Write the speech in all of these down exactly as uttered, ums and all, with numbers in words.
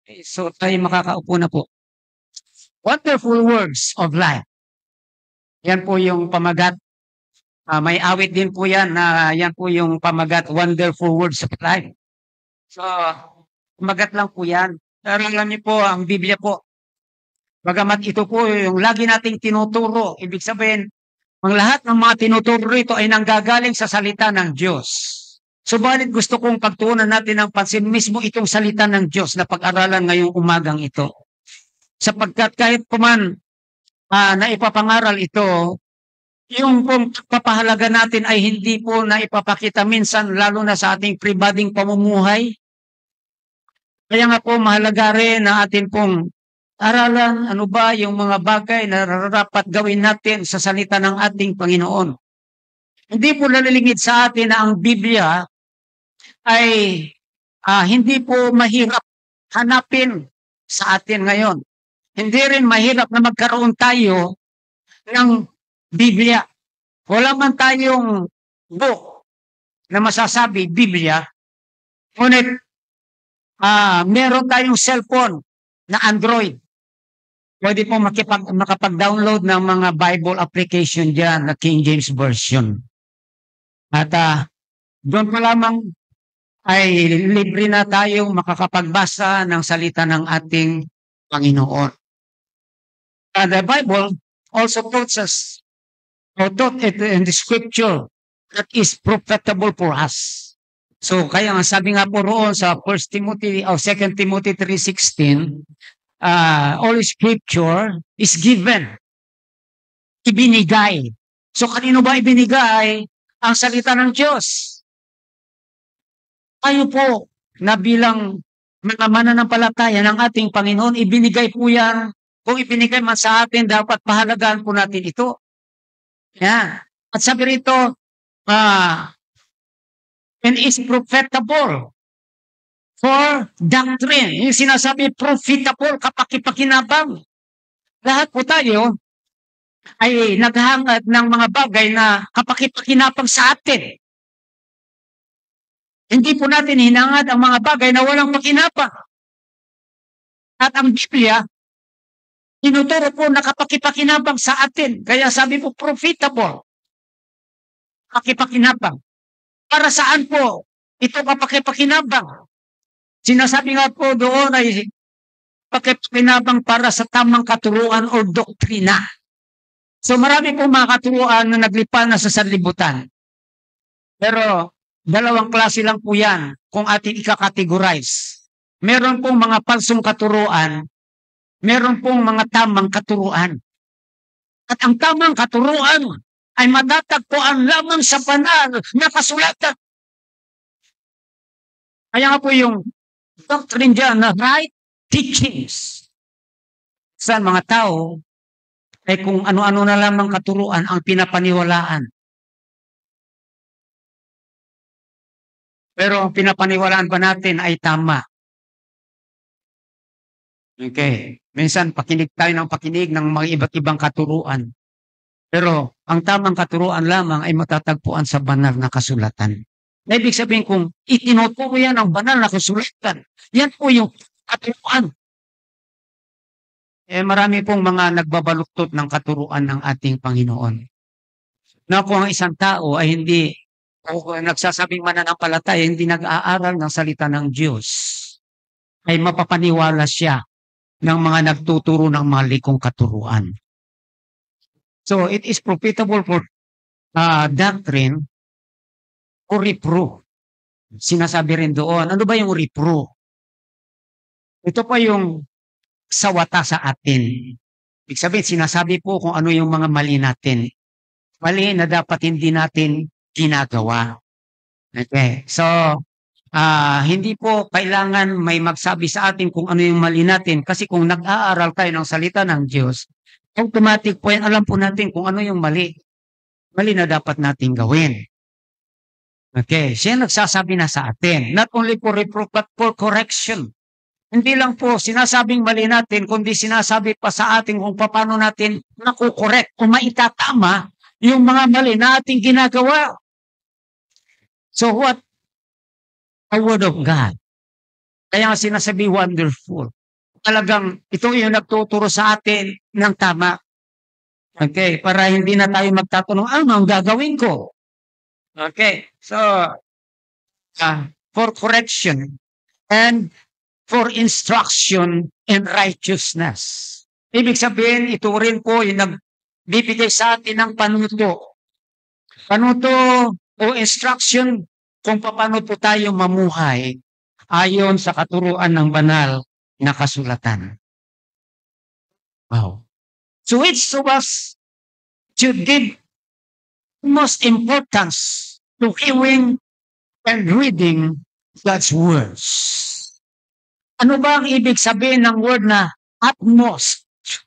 Okay, so tayo makakaupo na po. Wonderful words of life. Yan po yung pamagat. Ah, may awit din po yan na yan po yung pamagat, wonderful words of life. So, pamagat lang po yan. Pero alam niyo po, ang Biblia po, bagamat ito po yung lagi nating tinuturo, ibig sabihin, ang lahat ng mga tinuturo rito ay nanggagaling sa salita ng Diyos. Subalit gusto kong pagtuunan natin ng pansin mismo itong salita ng Diyos na pag-aralan ngayong umagang ito. Sapagkat kahit puman uh, na ipapangaral ito, yung pong papahalaga natin ay hindi po na ipapakita minsan lalo na sa ating pribading pamumuhay. Kaya nga po mahalaga rin na atin pong aralan ano ba yung mga bagay na dapat gawin natin sa salita ng ating Panginoon. Hindi po lalilingid sa atin na ang Biblia ay uh, hindi po mahirap hanapin sa atin ngayon. Hindi rin mahirap na magkaroon tayo ng Biblia. Wala man tayong book na masasabi Biblia, ngunit uh, meron tayong cellphone na Android. Pwede po makipag, makapag-download ng mga Bible application dyan na King James Version. At uh, doon pa lamang ay libre na tayong makakapagbasa ng salita ng ating Panginoon. Uh, the Bible also taught us, or taught it in the scripture that is profitable for us. So, kaya nga sabi nga po roon sa First Timothy or Second Timothy three sixteen, uh, all scripture is given, ibinigay. So, kanino ba ibinigay ang salita ng Diyos? Tayo po na bilang mga mananampalataya ng ating Panginoon, ibinigay po yan. Kung ibinigay man sa atin, dapat pahalagaan po natin ito. Yan. At sabi rito, uh, and is profitable for doctrine. Yung sinasabi, profitable, kapakipakinabang. Lahat po tayo ay naghahangad ng mga bagay na kapakipakinabang sa atin. Hindi po natin hinangad ang mga bagay na walang pakinabang. At ang Biblia, tinuturo po na kapakipakinabang sa atin. Kaya sabi po, profitable. Kapakipakinabang. Para saan po ito kapakipakinabang? Sinasabi nga po doon ay kapakipakinabang para sa tamang katuruan o doktrina. So marami po mga katuruan na naglipa na sa sanlibutan. Pero dalawang klase lang po yan kung ating ika-categorize. Meron pong mga palsong katuruan, meron pong mga tamang katuruan. At ang tamang katuruan ay matatagpuan lamang sa banal na kasulatan. Kaya nga po yung doctrine dyan na right teachings. Sa mga tao ay kung ano-ano na lamang katuruan ang pinapaniwalaan. Pero ang pinapaniwalaan pa natin ay tama. Okay. Minsan, pakinig tayo ng pakinig ng mga iba't ibang katuruan. Pero ang tamang katuruan lamang ay matatagpuan sa banal na kasulatan. Na ibig sabihin kung itinuturo yan ang banal na kasulatan, yan po yung katuruan. Eh marami pong mga nagbabaluktot ng katuruan ng ating Panginoon. Na kung ang isang tao ay hindi o nagsasabing mananampalataya, hindi nag-aaral ng salita ng Diyos, ay mapapaniwala siya ng mga nagtuturo ng malikong katuruan. So, it is profitable for uh, doctrine o reproof. Sinasabi rin doon, ano ba yung reproof? Ito pa yung sawata sa atin. Ibig sabihin, sinasabi po kung ano yung mga mali natin. Mali na dapat hindi natin ginagawa. Okay. So, uh, hindi po kailangan may magsabi sa atin kung ano yung mali natin kasi kung nag-aaral tayo ng salita ng Diyos, automatic po yan, alam po natin kung ano yung mali. Mali na dapat natin gawin. Okay. Siya nagsasabi na sa atin. Not only for reproof but for correction. Hindi lang po sinasabing mali natin, kundi sinasabi pa sa atin kung paano natin nakukorek o maitatama yung mga mali na ating ginagawa. So what? A word of God. Kaya nga sinasabi wonderful. Talagang ito yung nagtuturo sa atin ng tama. Okay, para hindi na tayo magtatanong, ano ang gagawin ko? Okay, so uh, for correction and for instruction in righteousness. Ibig sabihin, ito rin po yung nagbibigay sa atin ng panuto. Panuto o instruction kung paano po tayo mamuhay ayon sa katuruan ng banal na kasulatan. Wow. So each of us should give most importance to hearing and reading God's words. Ano ba ang ibig sabihin ng word na utmost?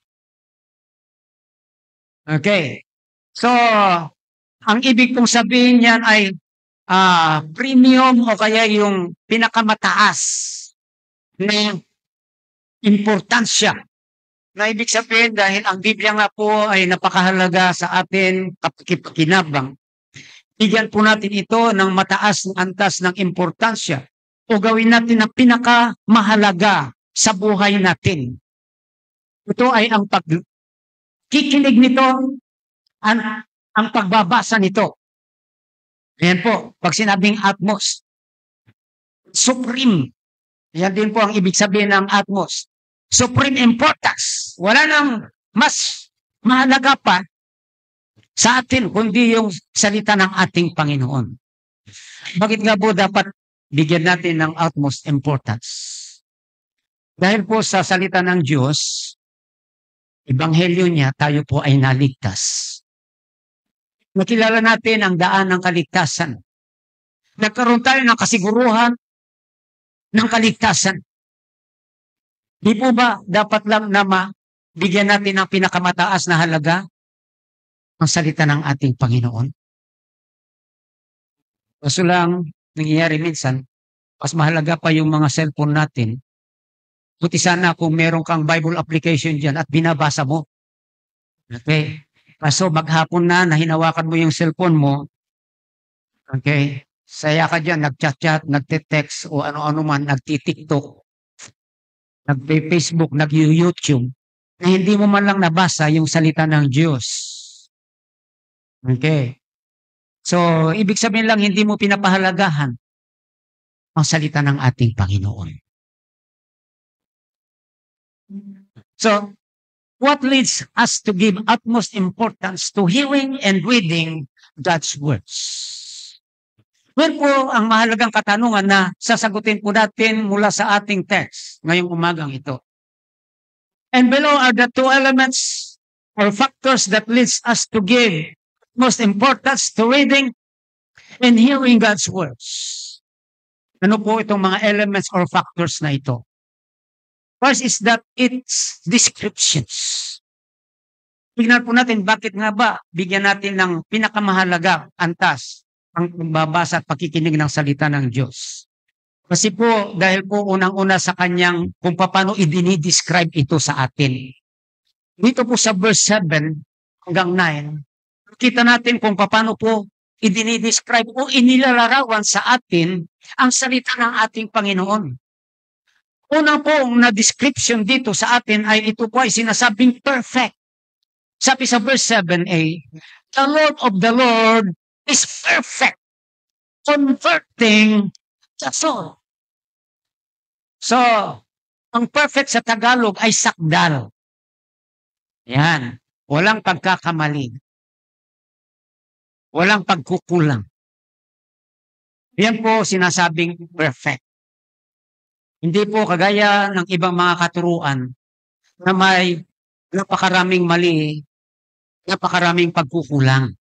Okay. So, ang ibig pong sabihin niyan ay uh, premium o kaya yung pinakamataas na importansya. Na ibig sabihin dahil ang Biblia nga po ay napakahalaga sa atin kapakipakinabang. Bigyan po natin ito ng mataas ng antas ng importansya o gawin natin na pinakamahalaga sa buhay natin. Ito ay ang pagkikinig nito, ang, ang pagbabasa nito. Ayan po, pag sinabing utmost, supreme. Yan din po ang ibig sabihin ng utmost. Supreme importance. Wala nang mas mahalaga pa sa atin kundi yung salita ng ating Panginoon. Bakit nga po dapat bigyan natin ng utmost importance? Dahil po sa salita ng Diyos, ebanghelyo niya, tayo po ay naligtas. Nakilala natin ang daan ng kaligtasan. Nagkaroon tayo ng kasiguruhan ng kaligtasan. Di po ba dapat lang na mabigyan natin ng pinakamataas na halaga ang salita ng ating Panginoon? Kaso lang, nangyayari minsan, mas mahalaga pa yung mga cellphone natin. Buti sana kung meron kang Bible application dyan at binabasa mo. Okay? Kaso maghapon na, nahinawakan mo yung cellphone mo, okay? Saya ka dyan, nag-chat-chat, nagte-text, o ano-ano man, nagti-TikTok, nag-Facebook, nag-YouTube, na hindi mo man lang nabasa yung salita ng Diyos. Okay? So, ibig sabihin lang, hindi mo pinapahalagahan ang salita ng ating Panginoon. So, what leads us to give utmost importance to hearing and reading God's words? Well po, ang mahalagang katanungan na sasagutin po natin mula sa ating text ngayong umagang ito. And below are the two elements or factors that leads us to give most importance to reading and hearing God's words. Ano po itong mga elements or factors na ito? First is that it's descriptions. Tignan po natin bakit nga ba bigyan natin ng pinakamahalaga antas ang pagbabasa at pakikinig ng salita ng Diyos. Kasi po, dahil po unang-una sa kanyang kung paano i-describe ito sa atin. Dito po sa verse seven hanggang nine, kita natin kung paano po i-describe o inilalarawan sa atin ang salita ng ating Panginoon. Una pong na description dito sa atin ay ito po ay sinasabing perfect. Sabi sa verse seven a, the Lord of the Lord is perfect, converting the soul. So, ang perfect sa Tagalog ay sakdal. Yan. Walang pagkakamali. Walang pagkukulang. Yan po sinasabing perfect. Hindi po kagaya ng ibang mga katuruan na may napakaraming mali, napakaraming pagkukulang.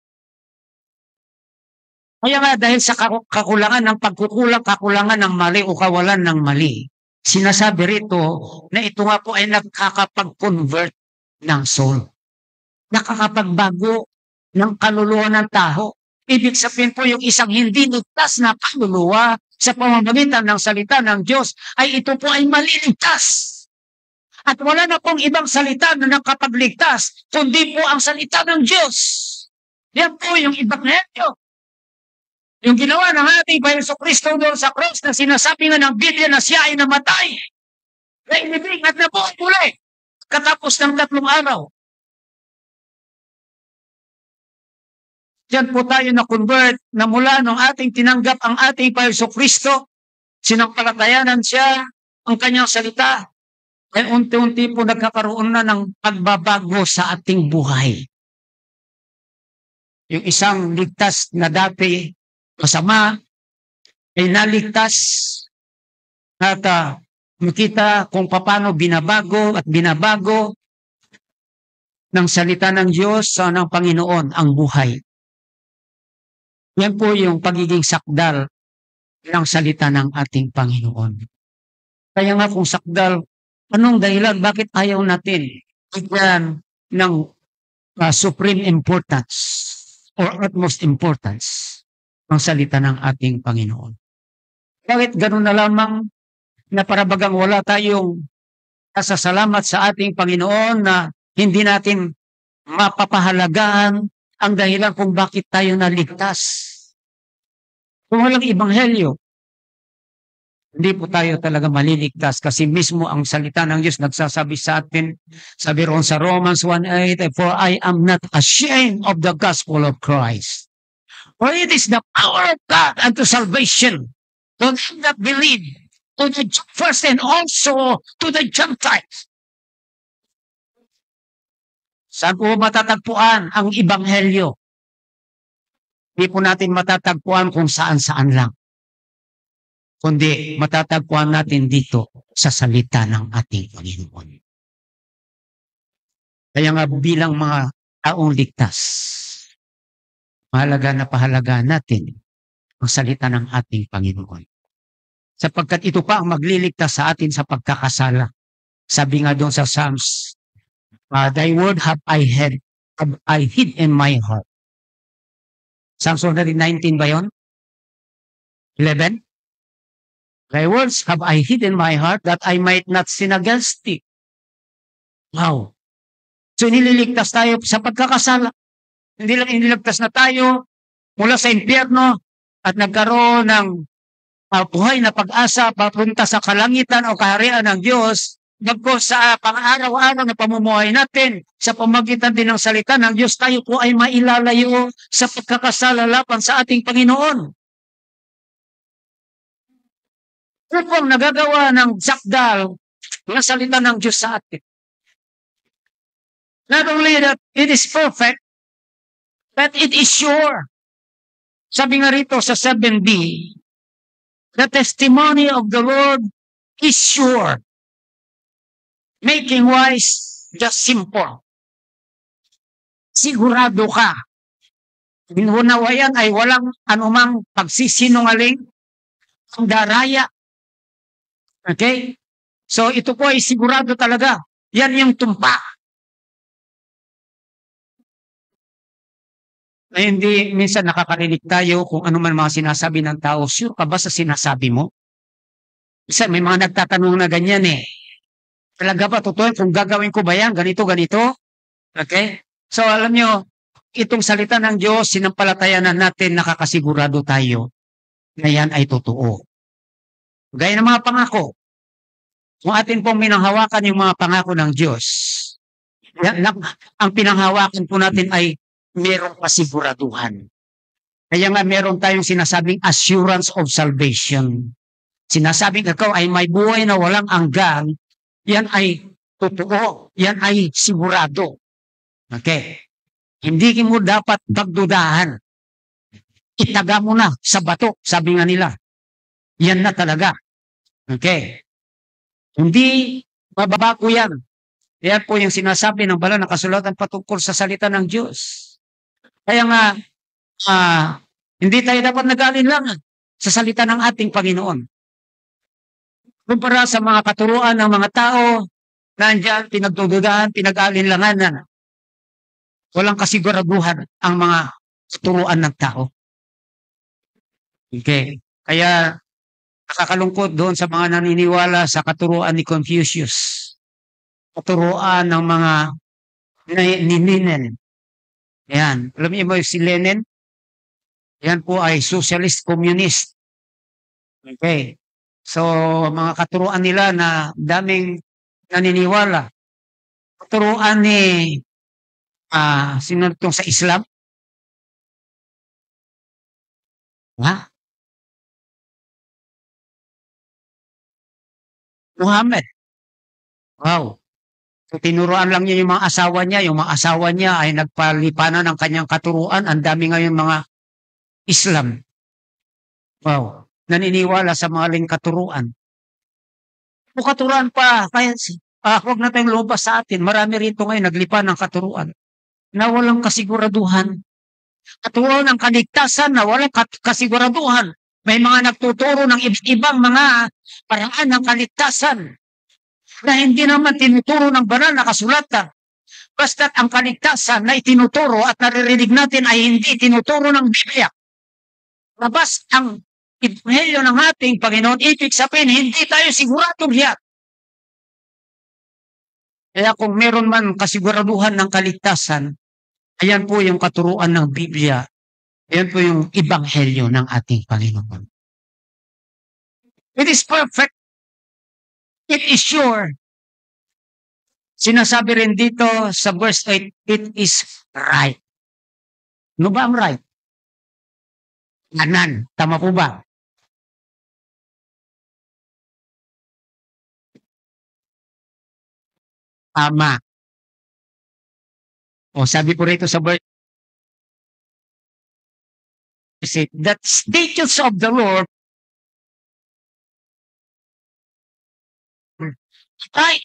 Kaya nga dahil sa kakulangan ng pagkukulang, kakulangan ng mali o kawalan ng mali, sinasabi rito na ito nga po ay nakakapag-convert ng soul. Nakakapagbago ng kaluluwa ng tao. Ibig sabihin po yung isang hindi ligtas na kaluluwa sa pamamagitan ng salita ng Diyos ay ito po ay maliligtas. At wala na pong ibang salita na nakapagligtas, kundi po ang salita ng Diyos. Yan po yung ebanghelyo. Yung ginawa ng ating Panginoon doon sa cross na sinasabi nga ng Biblia na siya ay namatay, na inibig at nabuhay muli, katapos ng tatlong araw. Diyan po tayo na-convert na mula nung ating tinanggap ang ating Panginoon Kristo, sinampalatayanan siya, ang kanyang salita, ay unti-unti po nagkakaroon na ng pagbabago sa ating buhay. Yung isang ligtas na dati masama ay naligtas at uh, makita kung paano binabago at binabago ng salita ng Diyos sa uh, ng Panginoon ang buhay. Yan po yung pagiging sakdal ng salita ng ating Panginoon. Kaya nga kung sakdal, anong dahilan? Bakit ayaw natin bigyan ng uh, supreme importance or utmost importance ng salita ng ating Panginoon? Bakit ganun na lamang na parabagang wala tayong kasasalamat sa ating Panginoon na hindi natin mapapahalagaan ang dahilan kung bakit tayo naligtas? Kung walang ebanghelyo, hindi po tayo talaga maliligtas kasi mismo ang salita ng Diyos nagsasabi sa atin, sabi roon sa Romans one eight, for I am not ashamed of the gospel of Christ. For it is the power of God unto salvation to them that believe, to the first and also to the Gentiles. Saan po matatagpuan ang ebanghelyo? Hindi po natin matatagpuan kung saan-saan lang. Kundi matatagpuan natin dito sa salita ng ating Panginoon. Kaya nga bilang mga taong ligtas, mahalaga na pahalaga natin ang salita ng ating Panginoon. Sapagkat ito pa ang magliligtas sa atin sa pagkakasala. Sabi nga doon sa Psalms, uh, thy word have I hid, have I hid in my heart. Psalms one nineteen ba yun? eleven? Thy words have I hid in my heart that I might not sin against thee. Wow. So nililigtas tayo sa pagkakasala. Hindi lang iniligtas na tayo mula sa impyerno at nagkaroon ng uh, buhay na pag-asa papunta sa kalangitan o kaharian ng Diyos. Bagko sa pang-araw-araw na pamumuhay natin, sa pamagitan din ng salita ng Diyos, tayo po ay mailalayo sa pagkakasala laban sa ating Panginoon. Ito po ang nagagawa ng sakdal ng salita ng Diyos sa atin. Not only that it is perfect, but it is sure. Sabi nga rito sa seven b, the testimony of the Lord is sure. Making wise just simple. Sigurado ka. Binunawayan ay walang anumang pagsisinungaling, ang daraya. Okay? So ito po ay sigurado talaga. Yan yung tumpa. Na hindi minsan nakakarinig tayo kung ano man mga sinasabi ng tao. Sure ka ba sa sinasabi mo? Isa may mga nagtatanong na ganyan eh. Talaga ba totoo kung gagawin ko ba yan? Ganito, ganito? Okay? So alam nyo, itong salita ng Diyos, sinampalatayanan natin, nakakasigurado tayo na yan ay totoo. Gaya ng mga pangako. Kung atin pong minanghawakan yung mga pangako ng Diyos, yan, ang pinanghawakan po natin ay merong kasiguraduhan. Kaya nga meron tayong sinasabing assurance of salvation. Sinasabing ikaw ay may buhay na walang hanggan, yan ay totoo, yan ay sigurado. Okay? Hindi mo dapat pagdudahan. Itaga mo na sa bato, sabi nga nila. Yan na talaga. Okay? Hindi mababago yan. Yan po yung sinasabi ng banal na kasulatan patungkol sa salita ng Diyos. Kaya nga, uh, hindi tayo dapat nag-aalinlangan sa salita ng ating Panginoon. Kumpara sa mga katuruan ng mga tao, nandiyan, pinagdududahan, pinag-aalinlanganan. Walang kasiguraduhan ang mga katuruan ng tao. Okay. Kaya, nakakalungkot doon sa mga naniniwala sa katuruan ni Confucius. Katuruan ng mga ni Lenin. Ayan. Alam niyo mo si Lenin? Yan po ay socialist communist. Okay. So, mga katuruan nila na daming naniniwala. Katuruan ni ah sino tong sa Islam? Ha? Muhammad. Wow. So, tinuruan lang niya yung mga asawa niya. Yung mga asawa niya ay nagpalipanan ng kanyang katuruan. Ang dami ngayon mga Islam. Wow. Naniniwala sa maling katuruan. O katuruan pa. Kaya ah, huwag na tayong lumabas sa atin. Marami rito ngayon naglipa ng katuruan na walang kasiguraduhan. Katuruan ng kaligtasan na walang kat- kasiguraduhan. May mga nagtuturo ng iba't ibang mga paraan ng kaligtasan na hindi naman tinuturo ng banal na kasulatan. Basta't ang kaligtasan na itinuturo at naririnig natin ay hindi tinuturo ng Biblia. Labas ang Ebanghelyo ng ating Panginoon, ibig sabihin, hindi tayo sigurado diyan. Kaya kung meron man kasiguraduhan ng kaligtasan, ayan po yung katuruan ng Biblia. Ayan po yung Ebanghelyo ng ating Panginoon. It is perfect. It is sure. Sinasabi rin dito sa verse eight, it is right. Ano ba ang right? Kanan. Tama po ba? Tama. O sabi po rito sa verse eight, that statutes of the Lord right.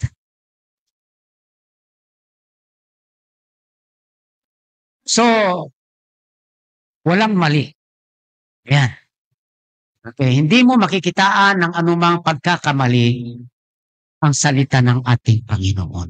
So, walang mali. Yan. Okay, hindi mo makikitaan ng anumang pagkakamali ang salita ng ating Panginoon.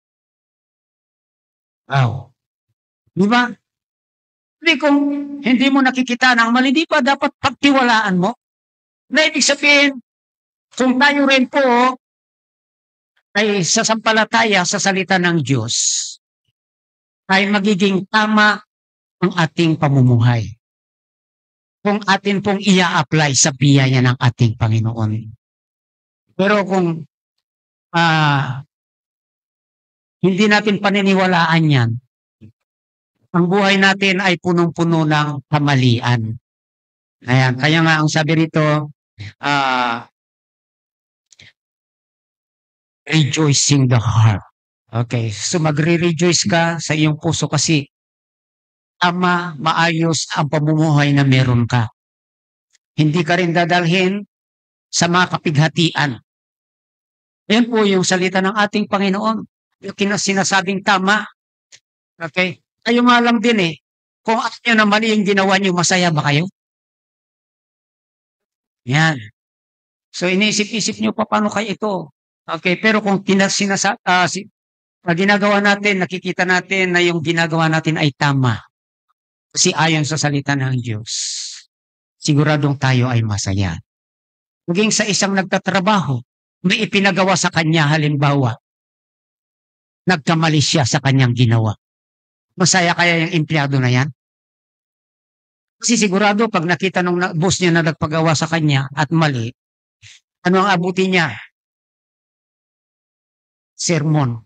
Wow. Di ba? Hindi kung hindi mo nakikita ng mali, di ba dapat pagtiwalaan mo? Na ibig sabihin, kung tayo rin po ay sasampalataya sa salita ng Diyos, ay magiging tama ang ating pamumuhay. Kung atin pong ia-apply sa biyaya ng ating Panginoon. Pero kung ah, hindi natin paniniwalaan yan, ang buhay natin ay punong-puno ng kamalian. Ayan, kaya nga ang sabi rito, ah, rejoicing the heart. Okay, so magre-rejoice ka sa iyong puso kasi tama, maayos ang pamumuhay na meron ka. Hindi ka rin dadalhin sa mga kapighatian. Yan po yung salita ng ating Panginoon. Yung sinasabing tama. Okay? Kayo nga lang din eh. Kung at nyo na mali yung ginawa nyo, masaya ba kayo? Yan. So iniisip-isip nyo pa paano kayo ito. Okay, pero kung sinasa, uh, si, uh, ginagawa natin, nakikita natin na yung ginagawa natin ay tama. Kasi ayon sa salita ng Diyos, siguradong tayo ay masaya. Maging sa isang nagtatrabaho, may ipinagawa sa kanya halimbawa, nagkamali siya sa kanyang ginawa. Masaya kaya yung empleyado na yan? Kasi sigurado pag nakita ng boss niya na nagpagawa sa kanya at mali, ano ang abuti niya? Sermon.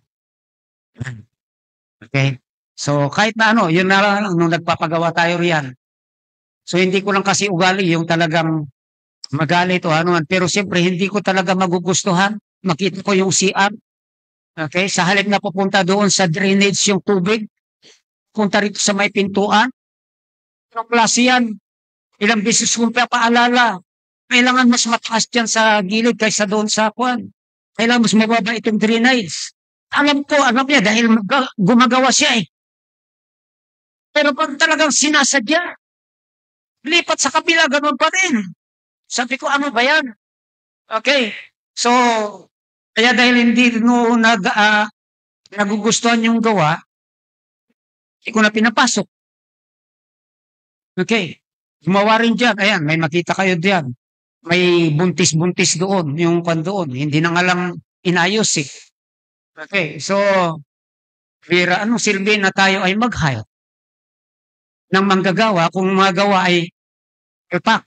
Okay? So kahit na ano, yun na lang nung nagpapagawa tayo riyan. So hindi ko lang kasi ugali yung talagang magalit o ano, pero siyempre hindi ko talaga magugustuhan. Makita ko yung C R. Okay? Sa halip na pupunta doon sa drainage yung tubig, punta rito sa may pintuan. Anong klase yan? Ilang beses kong papaalala. Kailangan mas mataas dyan sa gilid kaysa doon sa kwan. Kailangan mas mababa itong drainage. Alam ko, alam niya, dahil gumagawa siya eh. Pero pag talagang sinasadya, lipat sa kabila, ganun pa rin. Sabi ko, ano ba yan? Okay. So, kaya dahil hindi no, nag, uh, nagugustuhan yung gawa, hindi ko na pinapasok. Okay. Gumawa rin dyan. Ayan, may makita kayo dyan. May buntis-buntis doon, yung kwan doon. Hindi na nga lang inayos eh. Okay, so, Vera, anong silbi na tayo ay mag-hire? ng manggagawa kung mga gawa ay palpak.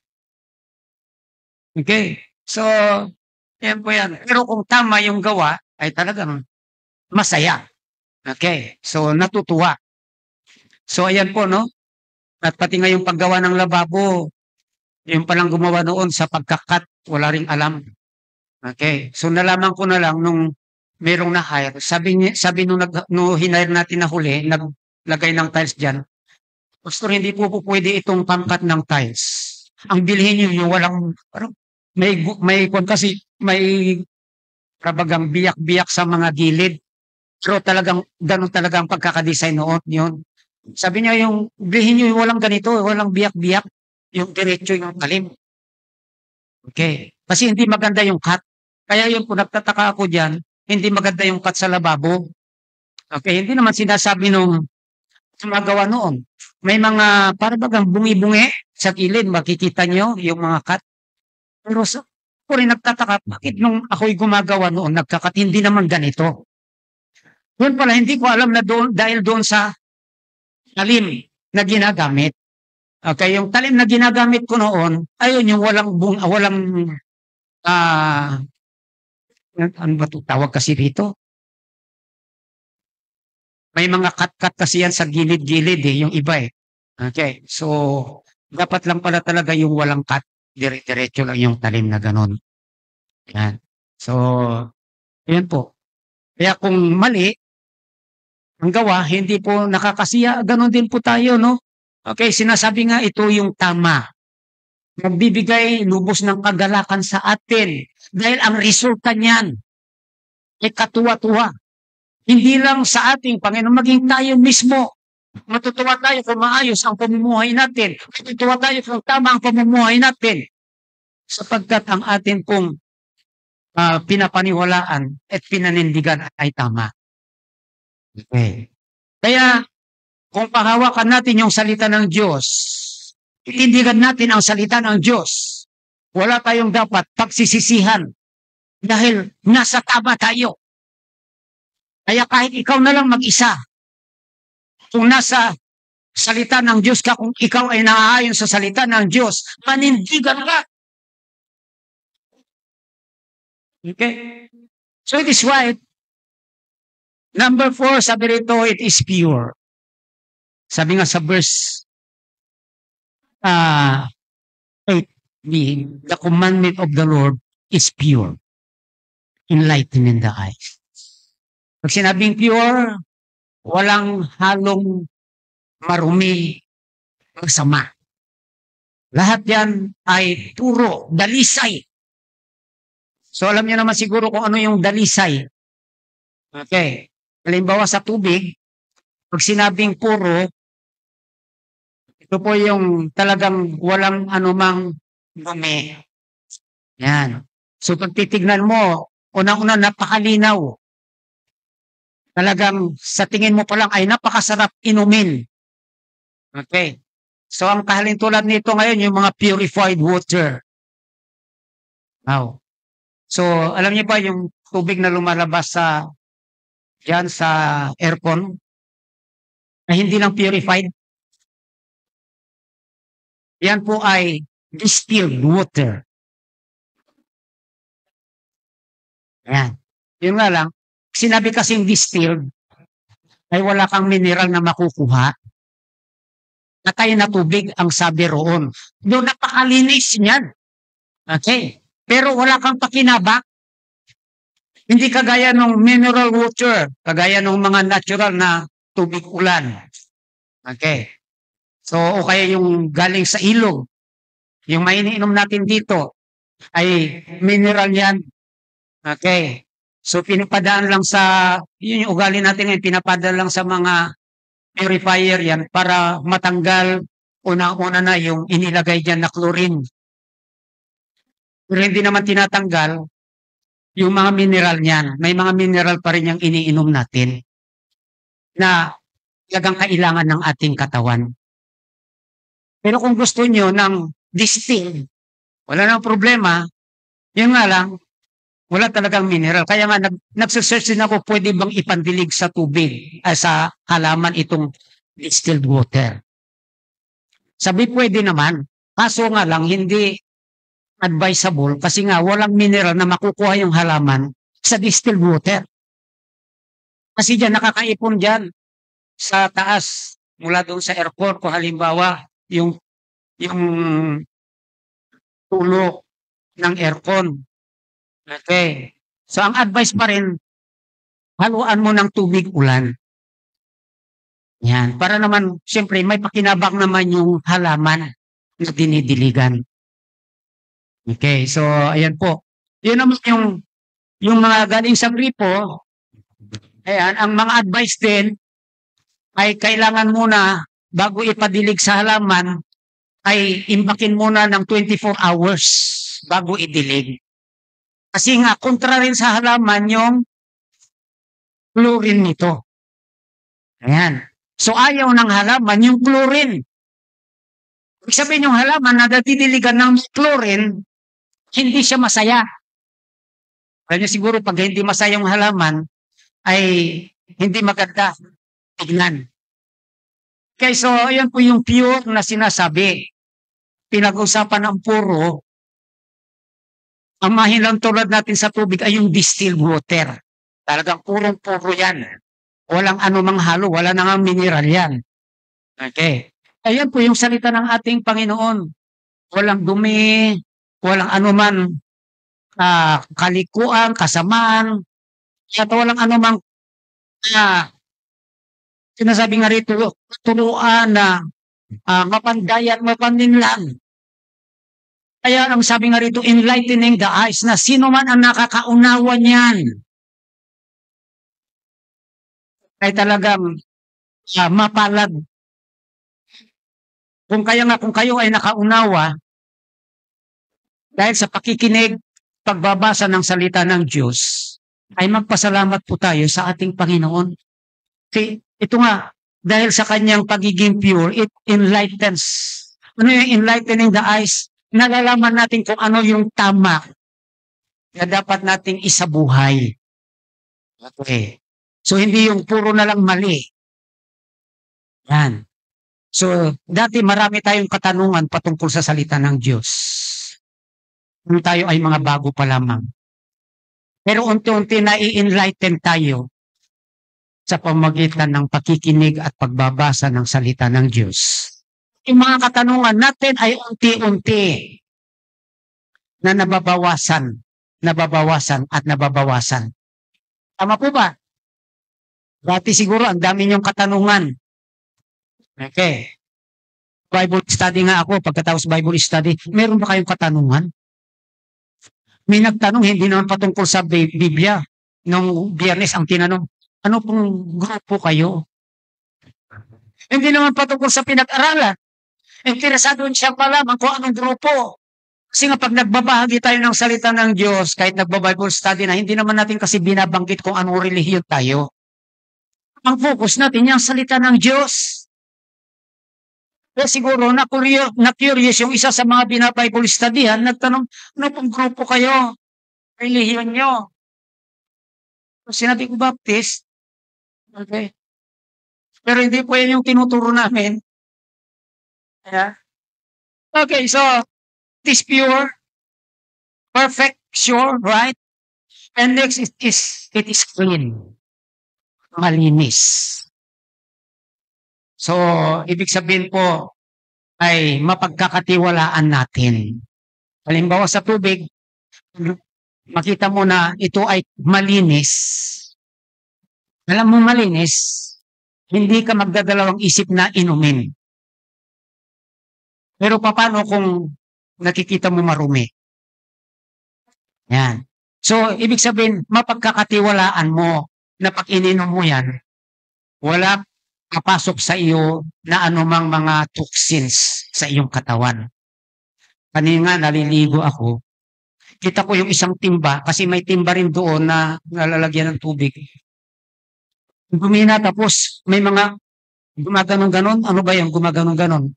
Okay? So, yan po yan. Pero kung tama yung gawa, ay talagang masaya. Okay? So, natutuwa. So, ayan po, no? At pati nga yung paggawa ng lababo, yung palang gumawa noon sa pagkakat, wala ring alam. Okay? So, nalaman ko na lang nung merong na-hire. Sabi, niya, sabi nung, nag, nung hinire natin na huli, naglagay ng tiles dyan, Pastor, hindi po po pwede itong pangkat ng tiles. Ang bilhin niyo yung walang, parang, may, may, kasi, may, kabagang biyak-biyak sa mga gilid. Pero talagang, ganun talagang pagkakadesign noon yun. Sabi niya yung, bilhin niyo yung walang ganito, walang biyak-biyak, yung diretso yung talim. Okay. Kasi hindi maganda yung cut. Kaya yung kung nagtataka ako dyan, hindi maganda yung cut sa lababo. Okay, hindi naman sinasabi nung gumagawa noon. May mga para bagang bungi-bungi sa gilid, makikita nyo yung mga cut. Pero sa ako rin nagtataka, bakit nung ako'y gumagawa noon, nagkakat, hindi naman ganito. Yun pala, hindi ko alam na doon, dahil doon sa talim na ginagamit. Okay, yung talim na ginagamit ko noon, ayun yung walang, bung, walang, ah, uh, ano ba ito, tawag kasi rito? May mga cut-cut kasi yan sa gilid-gilid eh, yung iba eh. Okay, so dapat lang pala talaga yung walang cut, dire-diretso lang yung talim na ganon. Yan. So, yan po. Kaya kung mali, ang gawa, hindi po nakakasiya, ganon din po tayo, no? Okay, sinasabi nga ito yung tama. Magbibigay lubos ng kagalakan sa atin dahil ang resulta niyan ay katuwa-tuwa. Hindi lang sa ating Panginoon, maging tayo mismo. Matutuwa tayo kung maayos ang pamumuhay natin. Matutuwa tayo kung tama ang pamumuhay natin. Sapagkat ang atin pong uh, pinapaniwalaan at pinanindigan ay tama. Okay. Kaya, kung pahawakan natin yung salita ng Diyos, itindigan natin ang salita ng Diyos, wala tayong dapat pagsisisihan dahil nasa tama tayo. Kaya kahit ikaw na lang mag-isa, kung nasa salita ng Diyos ka, kung ikaw ay naaayon sa salita ng Diyos, manindigan ka. Okay? So it is why, number four, sabi rito, it is pure. Sabi nga sa verse uh, eight, the commandment of the Lord is pure, enlightening the eyes. Pag sinabing pure, walang halong marumi, masama. Lahat yan ay puro, dalisay. So alam niyo naman siguro kung ano yung dalisay. Okay. Halimbawa sa tubig, pag sinabing puro, ito po yung talagang walang anumang dumi. Yan. So pag titignan mo, unang-una napakalinaw. Talagang sa tingin mo pa lang ay napakasarap inumin. Okay. So ang kahalintulad nito ngayon yung mga purified water. Wow. So alam niyo ba yung tubig na lumalabas sa diyan sa aircon na hindi lang purified? Yan po ay distilled water. Yan. Yun nga lang, sinabi kasing distilled, ay wala kang mineral na makukuha. Natay na tubig ang sabi roon. Doon napakalinis niyan. Okay. Pero wala kang pakinabak. Hindi kagaya ng mineral water, kagaya ng mga natural na tubig ulan. Okay. So, o kaya yung galing sa ilog. Yung mainiinom natin dito ay mineral yan. Okay. So, pinapadaan lang sa, yun yung ugali natin ngayon, pinapadaan lang sa mga purifier yan para matanggal una-una na yung inilagay dyan na chlorine. Pero hindi naman tinatanggal yung mga mineral niyan. May mga mineral pa rin yung iniinom natin na talagang kailangan ng ating katawan. Pero kung gusto nyo ng distilled, wala nang problema, yun nga lang, wala talagang mineral. Kaya nga, nag, nagsisearch din ako, pwede bang ipandilig sa tubig, ay sa halaman itong distilled water. Sabi pwede naman. Kaso nga lang, hindi advisable kasi nga walang mineral na makukuha yung halaman sa distilled water. Kasi dyan, nakakaipon dyan sa taas mula doon sa airport kung halimbawa yung yung tulo ng aircon. Okay. So ang advice pa rin, haluan mo ng tubig ulan. Yan. Para naman, siyempre, may pakinabang naman yung halaman na dinidiligan. Okay. So, ayan po. Yun naman yung, yung mga galing sa gripo, ayan, ang mga advice din ay kailangan muna, bago ipadilig sa halaman, ay imbakin muna ng twenty-four hours bago idilig. Kasi nga, kontra rin sa halaman yung chlorine nito. Ayan. So, ayaw ng halaman yung chlorine. Ibig sabihin yung halaman na natidiligan ng chlorine, hindi siya masaya. Kaya siguro pag hindi masaya yung halaman, ay hindi maganda tignan. Okay, so ayan po yung pure na sinasabi. Pinag-usapan ng puro, ang mahilang tulad natin sa tubig ay yung distilled water. Talagang purong-puro yan. Walang anumang halo, wala nang mineral yan. Okay. Ayan po yung salita ng ating Panginoon. Walang dumi, walang anuman uh, kalikuan, kasamaan, at walang anumang uh, sinasabi nga rito, turuan na uh, mapanday at mapaninlang. Kaya ang sabi nga rito, enlightening the eyes, na sino man ang nakakaunawa niyan ay talagang uh, mapalad. Kung kaya nga, kung kayo ay nakaunawa, dahil sa pakikinig, pagbabasa ng salita ng Diyos, ay magpasalamat po tayo sa ating Panginoon. Okay, ito nga, dahil sa kanyang pagiging pure, it enlightens. Ano yung enlightening the eyes? Nalalaman natin kung ano yung tama na dapat nating isabuhay. Okay. So, hindi yung puro na lang mali. Yan. So, dati marami tayong katanungan patungkol sa salita ng Diyos. Kung tayo ay mga bago pa lamang. Pero unti-unti na i-enlighten tayo sa pamagitan ng pakikinig at pagbabasa ng salita ng Diyos. Yung mga katanungan natin ay unti-unti na nababawasan, nababawasan at nababawasan. Tama po ba? Dati siguro ang dami niyong katanungan. Okay. Bible study nga ako, pagkatapos Bible study, meron ba kayong katanungan? May nagtanong, hindi naman patungkol sa Biblia. Nung Biyernes ang tinanong, ano pong grupo kayo? Hindi naman patungkol sa pinag-aralan. Interesado siya malaman kung anong grupo. Kasi nga pag nagbabahagi tayo ng salita ng Diyos, kahit nagba-Bible study na, hindi naman natin kasi binabanggit kung anong relihiyon tayo. Ang focus natin yung salita ng Diyos. Kaya siguro na curious, na curious yung isa sa mga bina-Bible studyhan, nagtanong, ano pong grupo kayo? Relihiyon nyo? Sinabi ko, Baptist. Okay. Pero hindi po yan yung tinuturo namin. Yeah. Okay, so it is pure, perfect, sure, right? And next is, is it is clean. Malinis. So, ibig sabihin po ay mapagkakatiwalaan natin. Halimbawa sa tubig, makita mo na ito ay malinis. Alam mo malinis, hindi ka magdadalawang isip na inumin. Pero paano kung nakikita mo marumi? Yan. So, ibig sabihin, mapagkakatiwalaan mo na pag ininom mo yan, wala papasok sa iyo na anumang mga toxins sa iyong katawan. Kanina naliligo ako, kita ko yung isang timba, kasi may timba rin doon na nalalagyan ng tubig. Gumina, tapos may mga gumaganon-ganon. Ano ba yung gumaganon-ganon?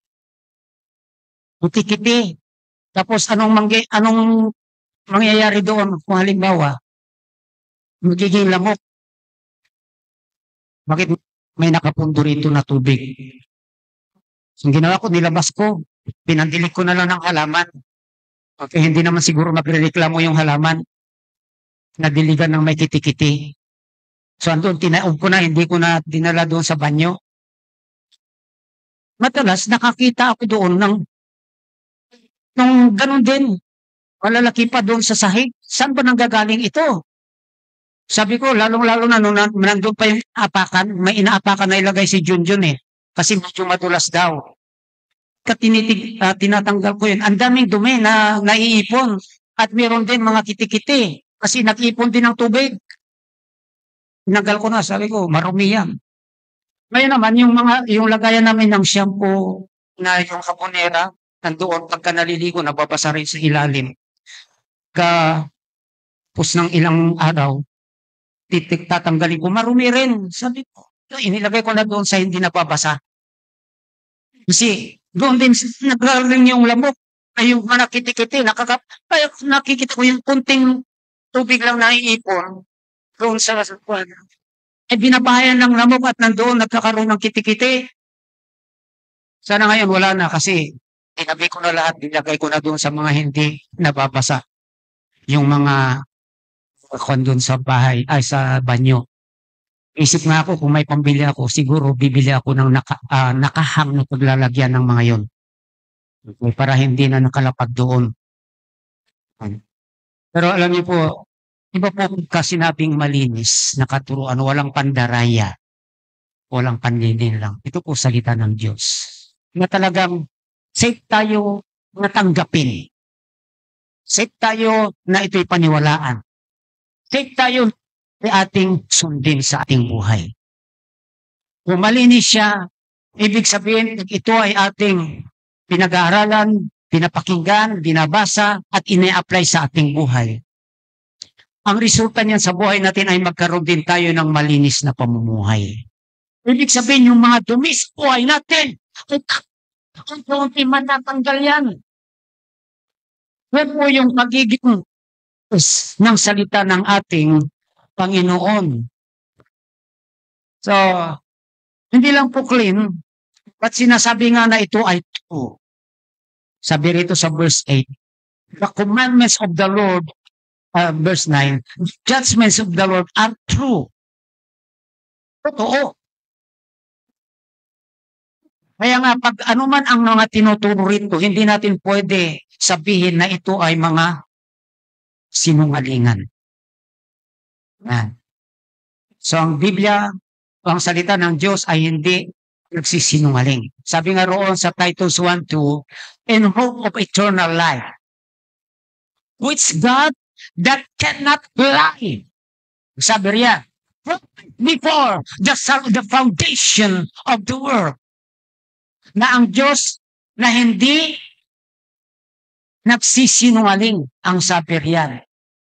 Puti-kiti. Tapos anong, mangge, anong mangyayari doon kung halimbawa magiging lamok? Bakit may nakapundo rito na tubig? Ang ginawa ko, nilabas ko. Pinandilig ko na lang ng halaman. Okay, hindi naman siguro magrereklamo yung halaman. Nadiligan ng may kiti-kiti. So, andun, tinaob ko na, hindi ko na dinala doon sa banyo. Madalas, nakakita ako doon ng, ng ganun din. Malalaki pa doon sa sahig. Saan ba nanggagaling ito? Sabi ko, lalong-lalo na nung nandun pa yung apakan, may inaapakan na ilagay si Junjun eh. Kasi medyo madulas daw. Katinitig, uh, tinatanggal ko yun. Ang daming dumi na naiipon. At meron din mga kiti-kiti. Kasi nag-ipon din ng tubig. Tinanggal ko na, sabi ko, marumi yan. Ngayon naman, yung mga, yung lagayan namin ng shampoo na yung kaponera, nandoon, pagka naliligo, nababasa rin sa ilalim. Kapos ng ilang araw, titik tatanggalin ko, marumi rin. Sabi ko, inilagay ko na doon sa hindi nababasa. Kasi, doon din, nagraling yung lamok. Ay, yung mga kiti-kiti, nakaka, ay, nakikita ko yung kunting tubig lang naiipon doon sa sasakwan. Eh, binabahayan ng lamok at nandoon nagkakaroon ng kiti-kiti. Sana ngayon wala na kasi tinabi ko na lahat, nilagay ko na doon sa mga hindi nababasa. Yung mga kwan doon sa bahay, ay sa banyo. Isip nga ako kung may pambili ako, siguro bibili ako ng naka, uh, nakahang na paglalagyan ng mga yon. Okay, para hindi na nakalapag doon. Pero alam niyo po, iba po kasi sinabing malinis, nakaturuan, walang pandaraya, walang panlinin lang. Ito po salita ng Diyos. Na talagang safe tayo na tanggapin. Safe tayo na ito'y paniwalaan. Safe tayo na ating sundin sa ating buhay. Kung malinis siya, ibig sabihin ito ay ating pinag-aaralan, pinapakinggan, binabasa, at ine-apply sa ating buhay. Ang resulta niyan sa buhay natin ay magkaroon din tayo ng malinis na pamumuhay. Ibig sabihin, yung mga dumi sa buhay natin, kung kaunti man natanggal yan. Yan po yung magiging ng salita ng ating Panginoon. So, hindi lang po clean, but sinasabi nga na ito ay true. Sabi rito sa verse eight, the commandments of the Lord, uh, verse nine, the judgments of the Lord are true. Totoo. Kaya nga, pag anuman ang mga tinuturo rito, hindi natin pwede sabihin na ito ay mga sinungalingan. Yan. So, ang Biblia, ang salita ng Diyos ay hindi nagsisinungaling. Sabi nga roon sa Titus one two, in hope of eternal life, which God that cannot lie. Sabi riya, before the, the foundation of the world, na ang Diyos na hindi nagsisinungaling ang sabi riyan.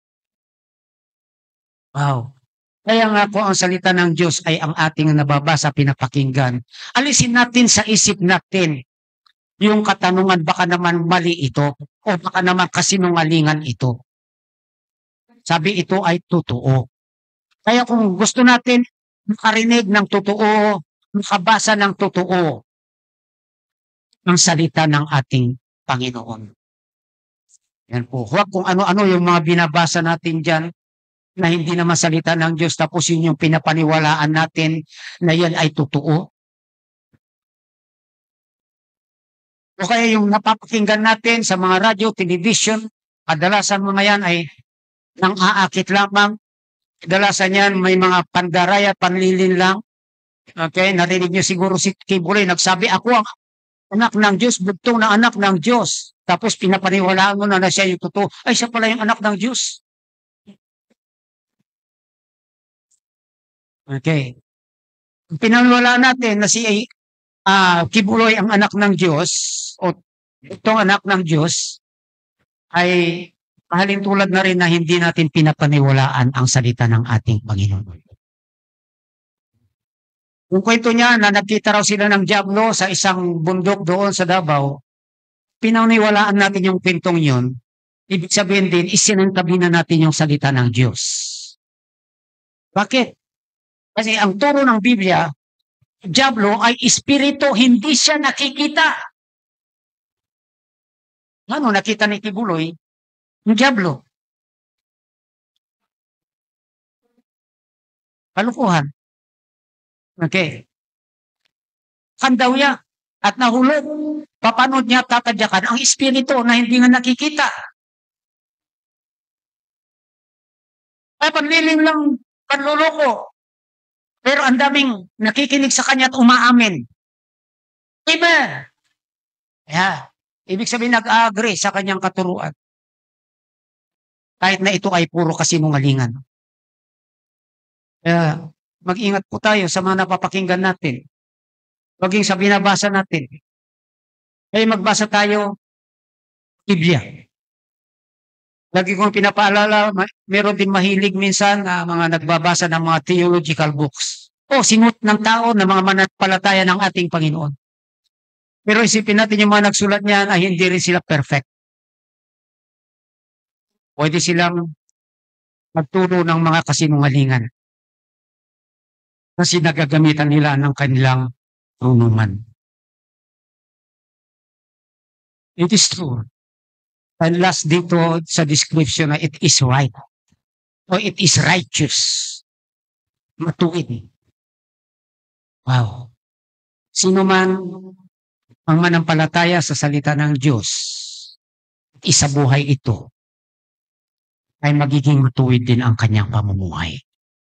Wow. Kaya nga po ang salita ng Diyos ay ang ating nababasa, pinapakinggan. Alisin natin sa isip natin yung katanungan, baka naman mali ito o baka naman kasinungalingan ito. Sabi ito ay totoo. Kaya kung gusto natin makarinig ng totoo, makabasa ng totoo, ang salita ng ating Panginoon. Yan po. Huwag kung ano-ano yung mga binabasa natin dyan, na hindi naman salita ng Diyos, tapos yun yung pinapaniwalaan natin na yan ay totoo. O kaya yung napapakinggan natin sa mga radyo, television, kadalasan mga yan ay nang aakit lamang. Kadalasan yan may mga pandaraya, panlilin lang. Okay, narinig niyo siguro si Kibuloy, nagsabi, ako ang anak ng Diyos, bugtong na anak ng Diyos. Tapos pinapaniwalaan mo na na siya yung totoo. Ay, siya pala yung anak ng Diyos. Okay. Pinaniwalaan natin na si uh, Kibuloy ang anak ng Diyos o itong anak ng Diyos ay mahalin tulad na rin na hindi natin pinapaniwalaan ang salita ng ating Panginoon. Yung kwento niya na nagkita raw sila ng Diablo sa isang bundok doon sa Davao, pinaniwalaan natin yung kwentong yun. Ibig sabihin din, isinantabi na natin yung salita ng Diyos. Bakit? Kasi ang turo ng Biblia, Diablo ay espiritu, hindi siya nakikita. Ano nakita ni Kibuloy? Yung Diablo. Kalukuhan. Okay. Kan daw niya at nahulog. Paano niya tatadyakan ang espiritu na hindi nga nakikita? Ay, panlilim lang, panluloko. Pero ang daming nakikinig sa kanya at umaamin. Amen. Yeah. Ibig sabihin, nag-agree sa kanyang katuruan. Kahit na ito ay puro kasinungalingan. Kaya, mag-ingat po tayo sa mga napapakinggan natin. Maging sa binabasa natin. Kaya magbasa tayo, Biblia. Lagi kong pinapaalala, meron din mahilig minsan na uh, mga nagbabasa ng mga theological books. O sinut ng tao na mga mananampalataya ng ating Panginoon. Pero isipin natin yung mga nagsulat niyan ay hindi rin sila perfect. Pwede silang magturo ng mga kasinungalingan. Kasi nagagamitan nila ng kanilang runungan. It is true. And last dito sa description na it is right. O it is righteous. Matuwid. Wow. Sino man ang manampalataya sa salita ng Diyos, isa buhay ito, ay magiging matuwid din ang kanyang pamumuhay.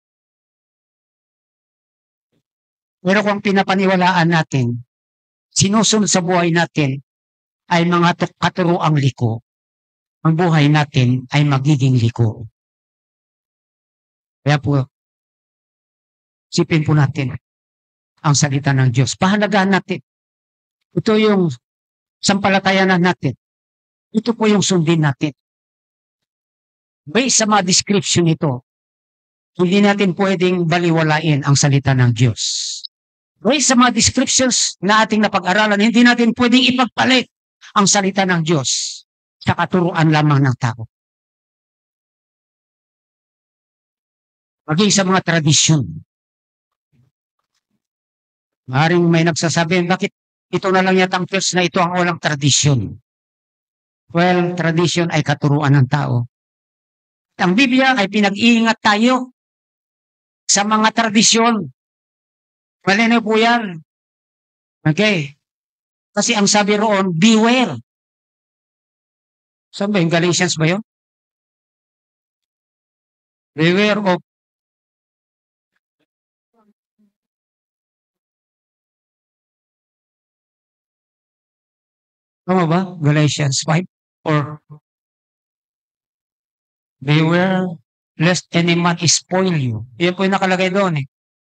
Pero kung pinapaniwalaan natin, sinusunod sa buhay natin ay mga katuroang liko, ang buhay natin ay magiging liko. Kaya po, sipin po natin ang salita ng Diyos. Pahalagahan natin. Ito yung sampalatayanan natin. Ito po yung sundin natin. Based sa mga description ito, hindi natin pwedeng baliwalain ang salita ng Diyos. Based sa mga descriptions na ating napag-aralan, hindi natin pwedeng ipagpalit ang salita ng Diyos sa katuruan lamang ng tao. Maging sa mga tradisyon. Maaaring may nagsasabi, bakit ito na lang yatang church na ito ang walang tradisyon? Well, tradisyon ay katuruan ng tao. Ang Biblia ay pinag-iingat tayo sa mga tradisyon. Malinaw po yan. Okay. Kasi ang sabi roon, beware. Saan ba yung Galatians ba yun? Beware of Tama ba? Galatians five? Or beware lest any man spoil you. Yan po yung nakalagay doon eh.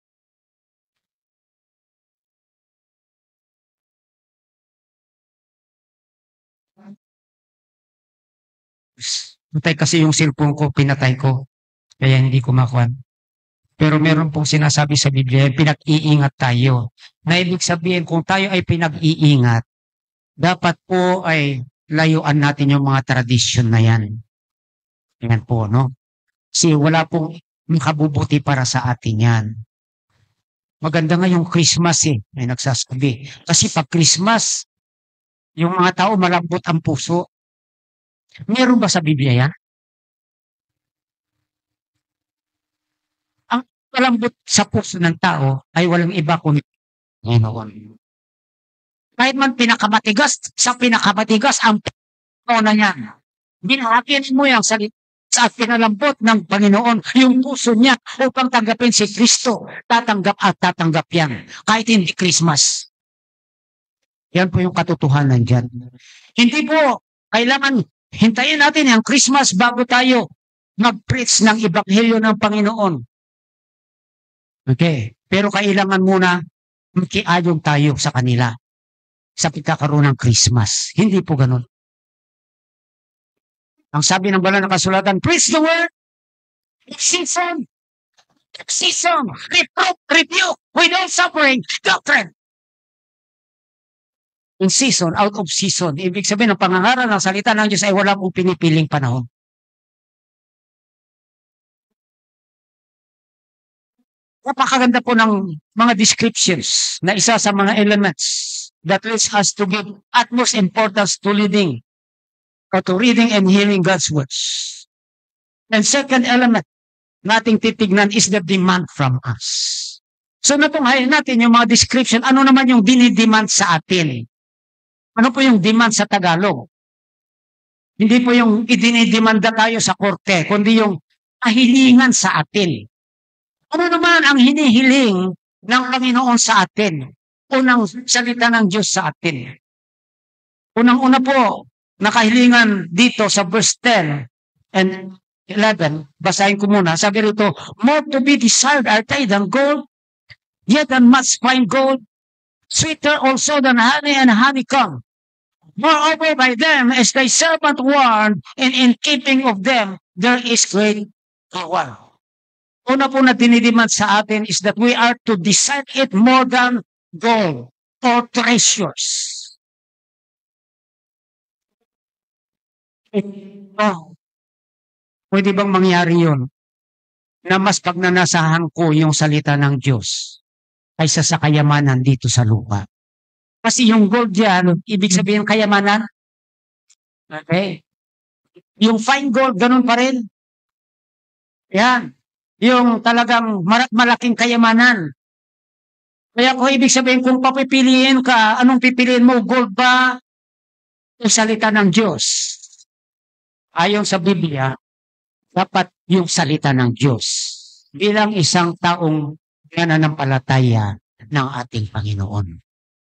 Patay kasi yung cellphone ko, pinatay ko. Kaya hindi ko makuha. Pero meron pong sinasabi sa Biblia, pinag-iingat tayo. Na ibig sabihin, kung tayo ay pinag-iingat, dapat po ay layuan natin yung mga tradisyon na yan. Yan po, no? Kasi wala pong makabubuti para sa atin yan. Maganda nga yung Christmas eh, may nagsasabi. Kasi pag Christmas, yung mga tao malambot ang puso. Meron ba sa Biblia yan? Ang malambot sa puso ng tao ay walang iba kundi Panginoon. Kahit man pinakamatigas, sa pinakamatigas ang puso na yan. Binahakin mo yung salita sa pinalambot ng Panginoon, yung puso niya upang tanggapin si Kristo. Tatanggap at tatanggap yan. Kahit hindi Christmas. Yan po yung katotohanan dyan. Hindi po, kailangan hintayin natin yung Christmas bago tayo mag-preach ng Ebanghelyo ng Panginoon. Okay. Pero kailangan muna makiayong tayo sa kanila sa pagkakaroon ng Christmas. Hindi po ganun. Ang sabi ng banal na kasulatan, preach the word, season, season, reprove, rebuke, without suffering, doctrine. In season, out of season. Ibig sabihin, ang pangangaral ng salita ng Diyos ay wala pong pinipiling panahon. Napakaganda po ng mga descriptions na isa sa mga elements that leads us to give utmost importance to leading or to reading and hearing God's words. And second element nating titignan is the demand from us. So natunghayan natin yung mga description, ano naman yung dinidemand sa atin? Ano po yung demand sa Tagalog? Hindi po yung idinidemanda tayo sa korte, kundi yung kahilingan sa atin. Ano naman ang hinihiling ng Panginoon sa atin? Unang salita ng Diyos sa atin. Unang-una po, nakahilingan dito sa verse ten and eleven, basahin ko muna, sabi rito, more to be desired are they than gold, yet than much fine gold, sweeter also than honey and honeycomb. Moreover, by them is thy servant warned, and in keeping of them there is great reward. Una po na dinidemand sa atin is that we are to desire it more than gold or treasures. Oh, pwede bang mangyari yun? Na mas pagnanasahan ko yung salita ng Diyos kaysa sa kayamanan dito sa lupa. Kasi yung gold yan, ibig sabihin kayamanan. Okay? Yung fine gold, ganun pa rin. Yan. Yung talagang malaking kayamanan. Kaya kung ibig sabihin, kung papipiliin ka, anong pipiliin mo? Gold ba? Yung salita ng Diyos. Ayon sa Biblia, dapat yung salita ng Diyos bilang isang taong nananampalataya ng ating Panginoon.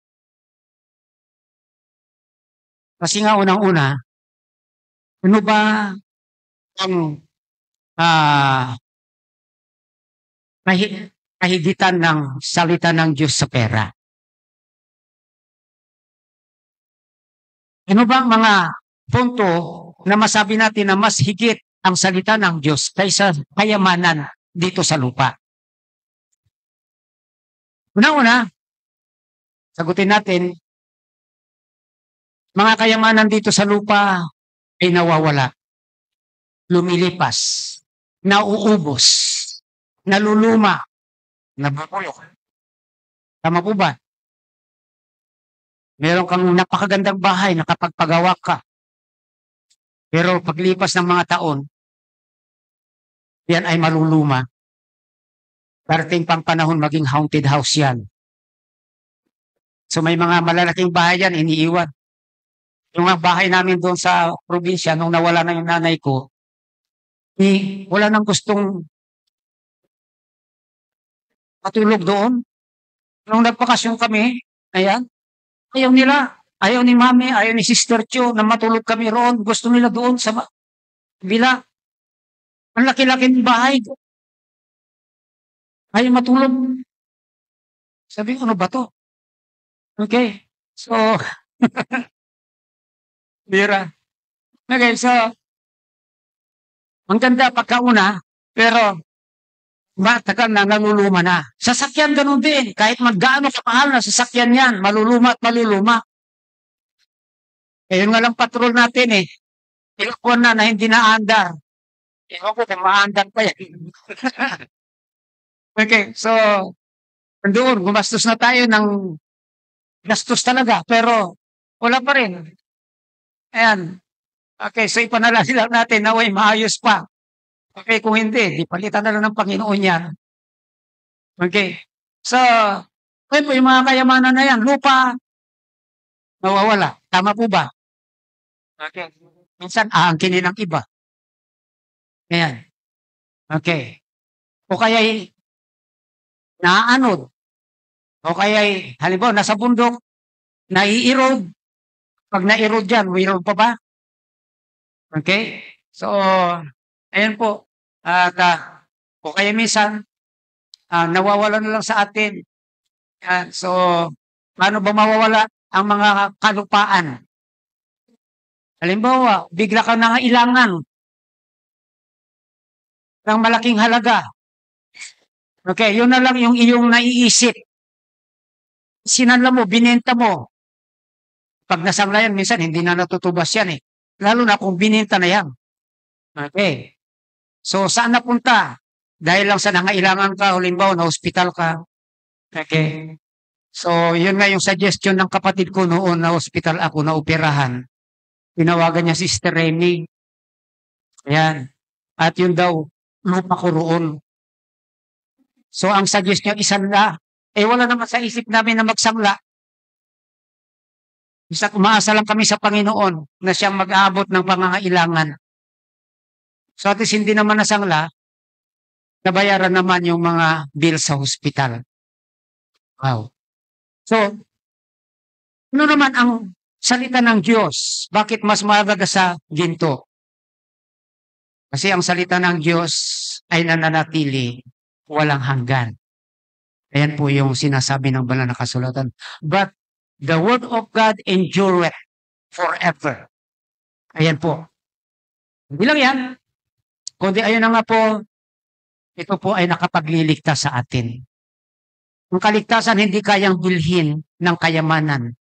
Kasi nga unang-una, ano ba ang uh, kahigitan ng salita ng Diyos sa pera? Ano ba ang mga punto na masabi natin na mas higit ang salita ng Diyos kaysa kayamanan dito sa lupa? Una-una, sagutin natin, mga kayamanan dito sa lupa ay nawawala, lumilipas, nauubos, naluluma, nabubulok. Tama po ba? Meron kang napakagandang bahay na kapag pagawa ka, pero paglipas ng mga taon, yan ay maluluma. Parating pang panahon maging haunted house yan. So may mga malalaking bahay yan, iniiwan. Yung bahay namin doon sa probinsya, nung nawala na yung nanay ko, eh, wala nang gustong matulog doon. Nung nagpakasyon kami, ayan, ayaw nila, ayaw ni mami, ayaw ni Sister Cho na matulog kami roon. Gusto nila doon sa bila. Ang laki-laki ng bahay. Ayaw matulog. Sabi ko, ano ba to? Okay. So, bira. Okay, so, ang ganda pagkauna, pero matagal na, naluluma na. Sasakyan ganun din. Kahit maggaano kamahal na sasakyan yan, maluluma at maluluma. Eh, yun nga lang patrol natin eh. Ilang na na hindi na-andar. Ewan ko kung ma-andar pa yan. Okay, so, doon, gumastos na tayo ng gastos talaga, pero wala pa rin. Ayan. Okay, so ipanalangin lang natin na way maayos pa. Okay, kung hindi, di palitan na lang ng Panginoon yan. Okay. So, kaya po yung mga kayamanan na yan, lupa, nawawala. Tama po ba? Okay. Minsan, aangkinin ng iba. Ayan. Okay. O kaya'y naaanod. O kaya'y, halimbawa, nasa bundok, nai-erode. Pag na-erode dyan, erode pa ba? Okay? So, ayan po. At, uh, o kaya minsan, uh, nawawala na lang sa atin. Uh, so, paano ba mawawala ang mga kalupaan? Halimbawa, bigla ka nangailangan ng malaking halaga. Okay, yun na lang yung iyong naiisip. Sinanla mo, binenta mo. Pag nasanglayan, minsan hindi na natutubas yan eh. Lalo na kung binenta na yan. Okay. So, saan napunta? Dahil lang sa nangailangan ka, halimbawa na hospital ka. Okay. So, yun nga yung suggestion ng kapatid ko noon na hospital ako, na operahan. Tinawagan niya si Sister Remy. Ayan. At yun daw, lupa ko roon. So, ang suggest niya, isanla. Eh, wala naman sa isip namin na magsangla. Isa, umaasa lang kami sa Panginoon na siyang mag-aabot ng pangangailangan. So, at least hindi naman nasangla, nabayaran naman yung mga bill sa hospital. Wow. So, ano naman ang salita ng Diyos? Bakit mas mahalaga sa ginto? Kasi ang salita ng Diyos ay nananatili, walang hanggan. Ayan po yung sinasabi ng banal na kasulatan. But the word of God endureth forever. Ayan po. Hindi lang yan. Kundi ayun na nga po, ito po ay nakapagliligtas sa atin. Ang kaligtasan hindi kayang bilhin ng kayamanan.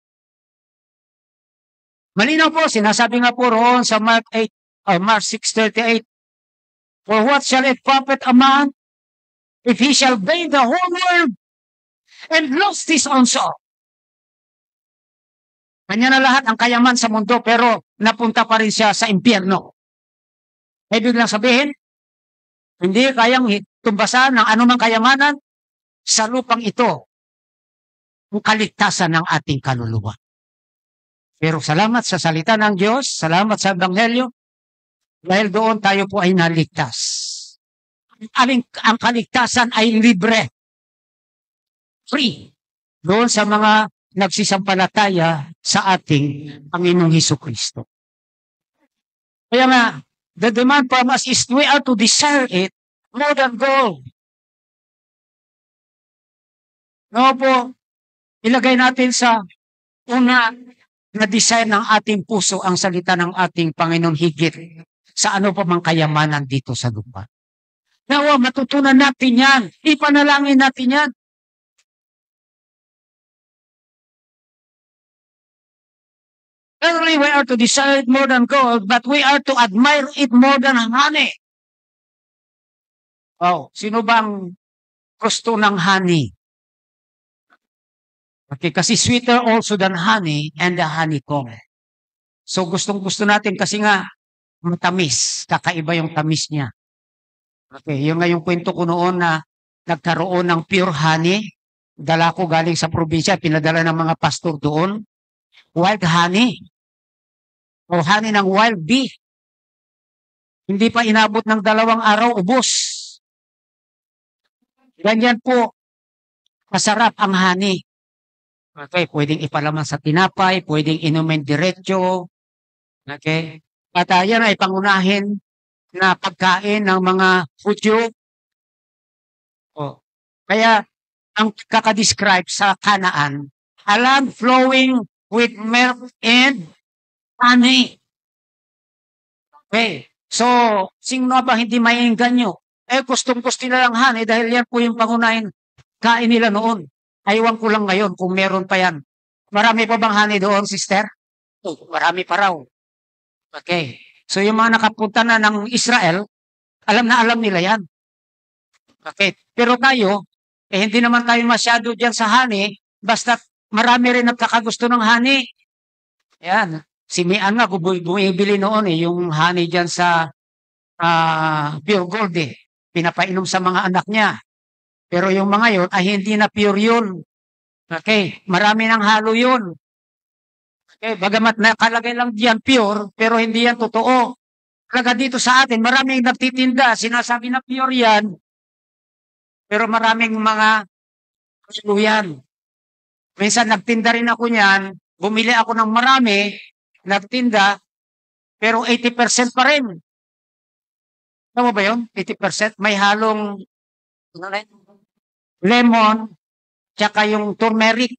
Malinaw po, sinasabi nga po roon sa Mark eight, uh, Mark six thirty-eight, for what shall it profit a man if he shall gain the whole world and lost his own soul? Kanya na lahat ang kayaman sa mundo, pero napunta pa rin siya sa impyerno. Ibig lang sabihin, hindi kayang tumbasan ng anumang kayamanan sa lupang ito ang kaligtasan ng ating kaluluwa. Pero salamat sa salita ng Diyos, salamat sa Ebanghelyo, dahil doon tayo po ay naligtas. Ang, ang kaligtasan ay libre. Free. Doon sa mga nagsisampalataya sa ating Panginoong Hesukristo. Kaya nga, the demand from us is we are to desire it more than gold. No po, ilagay natin sa una na desire ng ating puso ang salita ng ating Panginoon higit sa ano pa mang kayamanan dito sa lupa. Nawa, matutunan natin yan. Ipanalangin natin yan. Not only we are to desire it more than gold, but we are to admire it more than honey. Oh, sino bang gusto ng honey? Okay, kasi sweeter also than honey and the honeycomb. So gustong-gusto natin kasi nga matamis, kakaiba yung tamis niya. Okay, yung nga yung kwento ko noon na nagkaroon ng pure honey, dala ko galing sa probinsya, pinadala ng mga pastor doon, wild honey, o honey ng wild bee. Hindi pa inabot ng dalawang araw, ubos. Ganyan po, masarap ang honey. Okay, pwedeng ipalaman sa tinapay, pwedeng inumin diretso. Okay? At uh, yan ay pangunahin na pagkain ng mga Hudyo. Oh. Kaya, ang kakadescribe sa Canaan, a land flowing with milk and honey. Okay. So, sino ba hindi maiinggan nyo? Eh, gustong-gusto nila lang honey dahil yan po yung pangunahin kain nila noon. Aywan ko lang ngayon kung meron pa yan. Marami pa bang honey doon, sister? Oh, marami pa raw. Okay. So yung mga nakapunta na ng Israel, alam na alam nila yan. Okay. Pero tayo, eh hindi naman tayo masyado dyan sa honey, basta marami rin nagkakagusto ng honey. Yan. Si Mian nga, bumibili noon eh, yung honey dyan sa uh, pure gold eh. Pinapainom sa mga anak niya. Pero yung mga yun ay hindi na pure yun. Okay, marami ng halo yun. Okay, bagamat nakalagay lang diyan pure, pero hindi yan totoo. Talaga dito sa atin, maraming nagtitinda, sinasabi na pure yan, pero maraming mga halo yan. Minsan nagtinda rin ako niyan, bumili ako ng marami, nagtinda, pero eighty percent pa rin. Tama ba yun? eighty percent? May halong lemon, tsaka yung turmeric.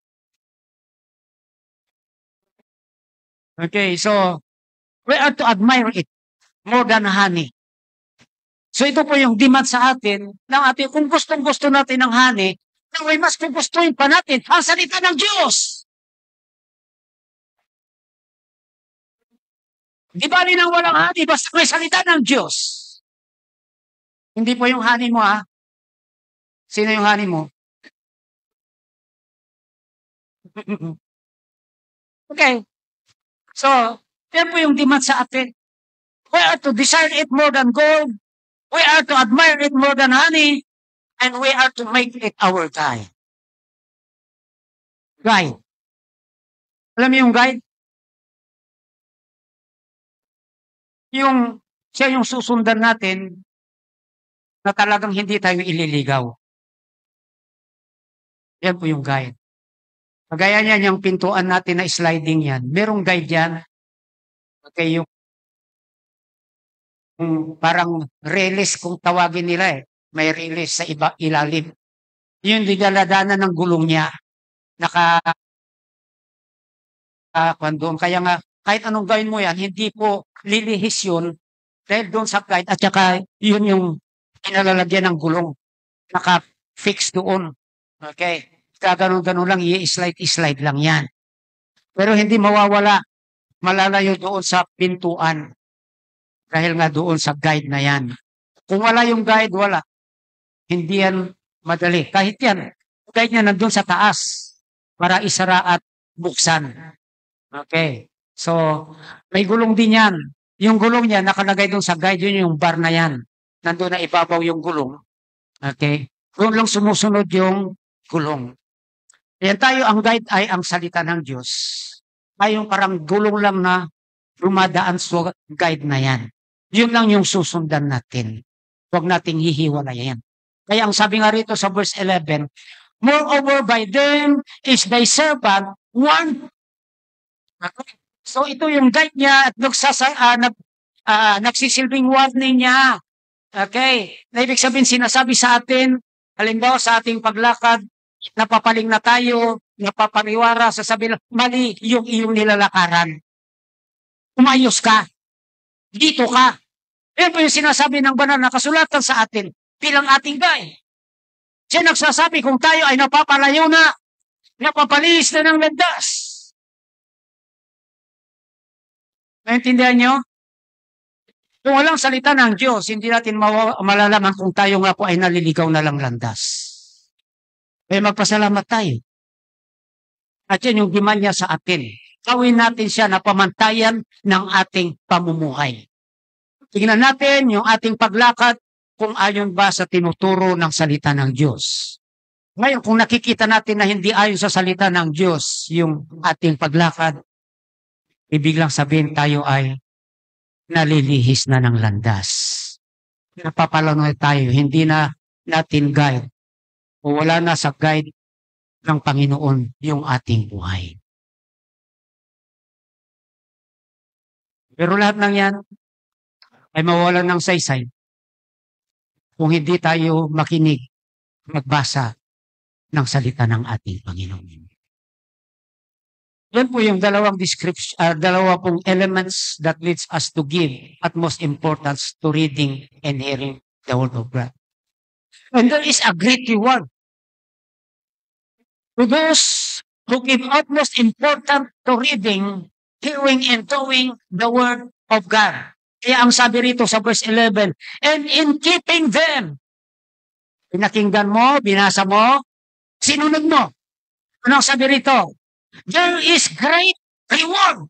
Okay, so, we are to admire it more than honey. So, ito po yung demand sa atin, ng atin, kung gustong-gusto natin ng honey, naway mas gugustuhin pa natin ang salita ng Diyos. Di ba rin ang walang honey, basta may salita ng Diyos. Hindi po yung honey mo, ha? Sino yung honey mo? Okay. So, yan po yung demand sa atin. We are to desire it more than gold. We are to admire it more than honey. And we are to make it our guide. Guide. Alam mo yung guide? Yung, siya yung susundan natin na talagang hindi tayo ililigaw. Yan po yung guide. Kagaya niyan, yung pintuan natin na sliding yan. Merong guide yan. Okay, yung, yung parang release kung tawagin nila eh. May release sa iba ilalim. Yung didaladaanan ng gulong niya. Naka, uh, doon. Kaya nga, kahit anong gawin mo yan, hindi po lilihis yun dahil doon sa guide at saka yun yung pinalalagyan ng gulong. Naka-fix doon. Okay. Kaganon-ganon lang, i-slide-slide lang yan. Pero hindi mawawala, malalayo doon sa pintuan. Dahil nga doon sa guide na yan. Kung wala yung guide, wala. Hindi yan madali. Kahit yan, guide niya nandun sa taas para isara at buksan. Okay. So, may gulong din yan. Yung gulong niya, nakalagay doon sa guide, yun yung bar na yan. Nandun na ibabaw yung gulong. Okay. Doon lang sumusunod yung gulong. Yan tayo, ang guide ay ang salita ng Diyos. Ay yung parang gulong lang na dumadaan sa guide na yan. Yun lang yung susundan natin. Huwag nating hihiwalayan. Kaya ang sabi nga rito sa verse eleven, moreover by them is thy servant one. So ito yung guide niya at nagsasa, uh, nag, uh, nagsisilbing warning niya. Okay. Na ibig sabihin sinasabi sa atin, halimbawa sa ating paglakad, napapaling na tayo, napapariwara, sasabihin, mali yung iyong nilalakaran. Umayos ka. Dito ka. Yan po yung sinasabi ng banal na kasulatan sa atin bilang ating guide. Siya nagsasabi kung tayo ay napapalayo na, napapalis na ng landas. Naintindihan nyo? Kung walang salita ng Diyos, hindi natin malalaman kung tayo nga po ay naliligaw na lang landas. Kaya magpasalamat tayo. At yan yung demand niya sa atin. Gawin natin siya na pamantayan ng ating pamumuhay. Tingnan natin yung ating paglakad kung ayon ba sa tinuturo ng salita ng Diyos. Ngayon, kung nakikita natin na hindi ayon sa salita ng Diyos yung ating paglakad, ibig lang sabihin tayo ay nalilihis na ng landas. Napapalanoy tayo, hindi na natin guide. O wala na sa guide ng Panginoon yung ating buhay. Pero lahat ng yan ay mawawalan ng saysay kung hindi tayo makinig, magbasa ng salita ng ating Panginoon. Yan po yung dalawang description, uh, dalawa pong elements that leads us to give utmost importance to reading and hearing the Word of God. And there is a great reward to those who give utmost importance to reading, hearing, and doing the Word of God. Kaya ang sabi rito sa verse eleven, and in keeping them, pinakinggan mo, binasa mo, sinunod mo. Anong sabi rito? There is great reward.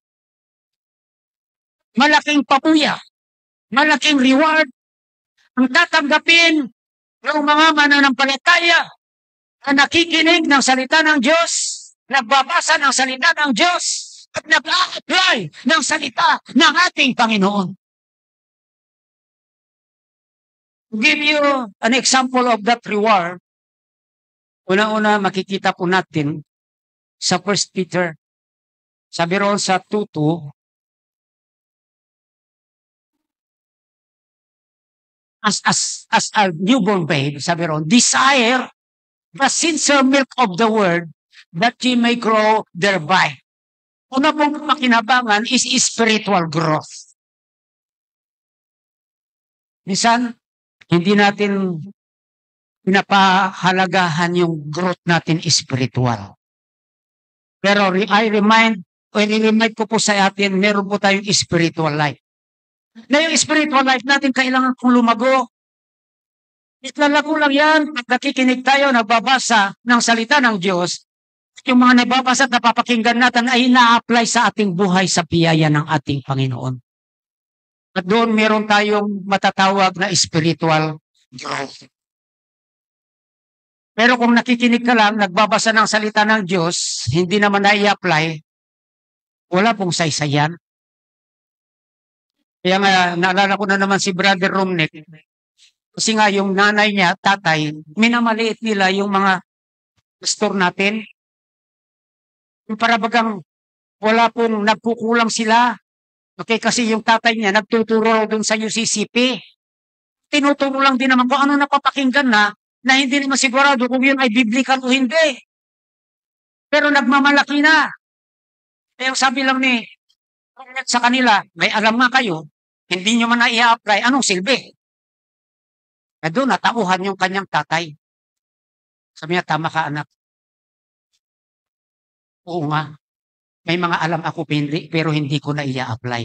Malaking papuya, malaking reward ang tatanggapin ng mga mananampalataya na nakikinig ng salita ng Diyos, nagbabasa ng salita ng Diyos, at nag-a-apply ng salita ng ating Panginoon. To give you an example of that reward, una-una makikita po natin sa First Peter, sabi roon sa two two, as, as, as a newborn babe, sabi roon, desire the sincere milk of the word that ye may grow thereby. Una pong makinabangan is spiritual growth. Minsan, hindi natin pinapahalagahan yung growth natin spiritual. Pero I remind, o i-remind ko po sa atin, meron po tayong spiritual life. Na yung spiritual life natin, kailangan kong lumago. Itlalago lang yan. Pag nakikinig tayo, nagbabasa ng salita ng Diyos, yung mga nababasa at napapakinggan natin ay na-apply sa ating buhay sa biyaya ng ating Panginoon. At doon meron tayong matatawag na spiritual growth. Pero kung nakikinig ka lang, nagbabasa ng salita ng Diyos, hindi naman na-i-apply, wala pong saysayan. Kaya nga, naalala ko na naman si Brother Romnick, kasi nga yung nanay niya, tatay, minamaliit nila yung mga pastor natin. Para bagang wala pong nagkukulang sila. Okay, kasi yung tatay niya nagtuturo doon sa U C C P. Tinuturo lang din naman kung ano napapakinggan na, na hindi naman sigurado kung yun ay biblical o hindi. Pero nagmamalaki na. Kaya sabi lang ni sa kanila, may alam nga kayo, hindi nyo man na i-apply, anong silbi? Eh doon, natauhan yung kanyang tatay. Sabi niya, tama ka anak. Oo nga. May mga alam ako hindi, pero hindi ko na i-apply.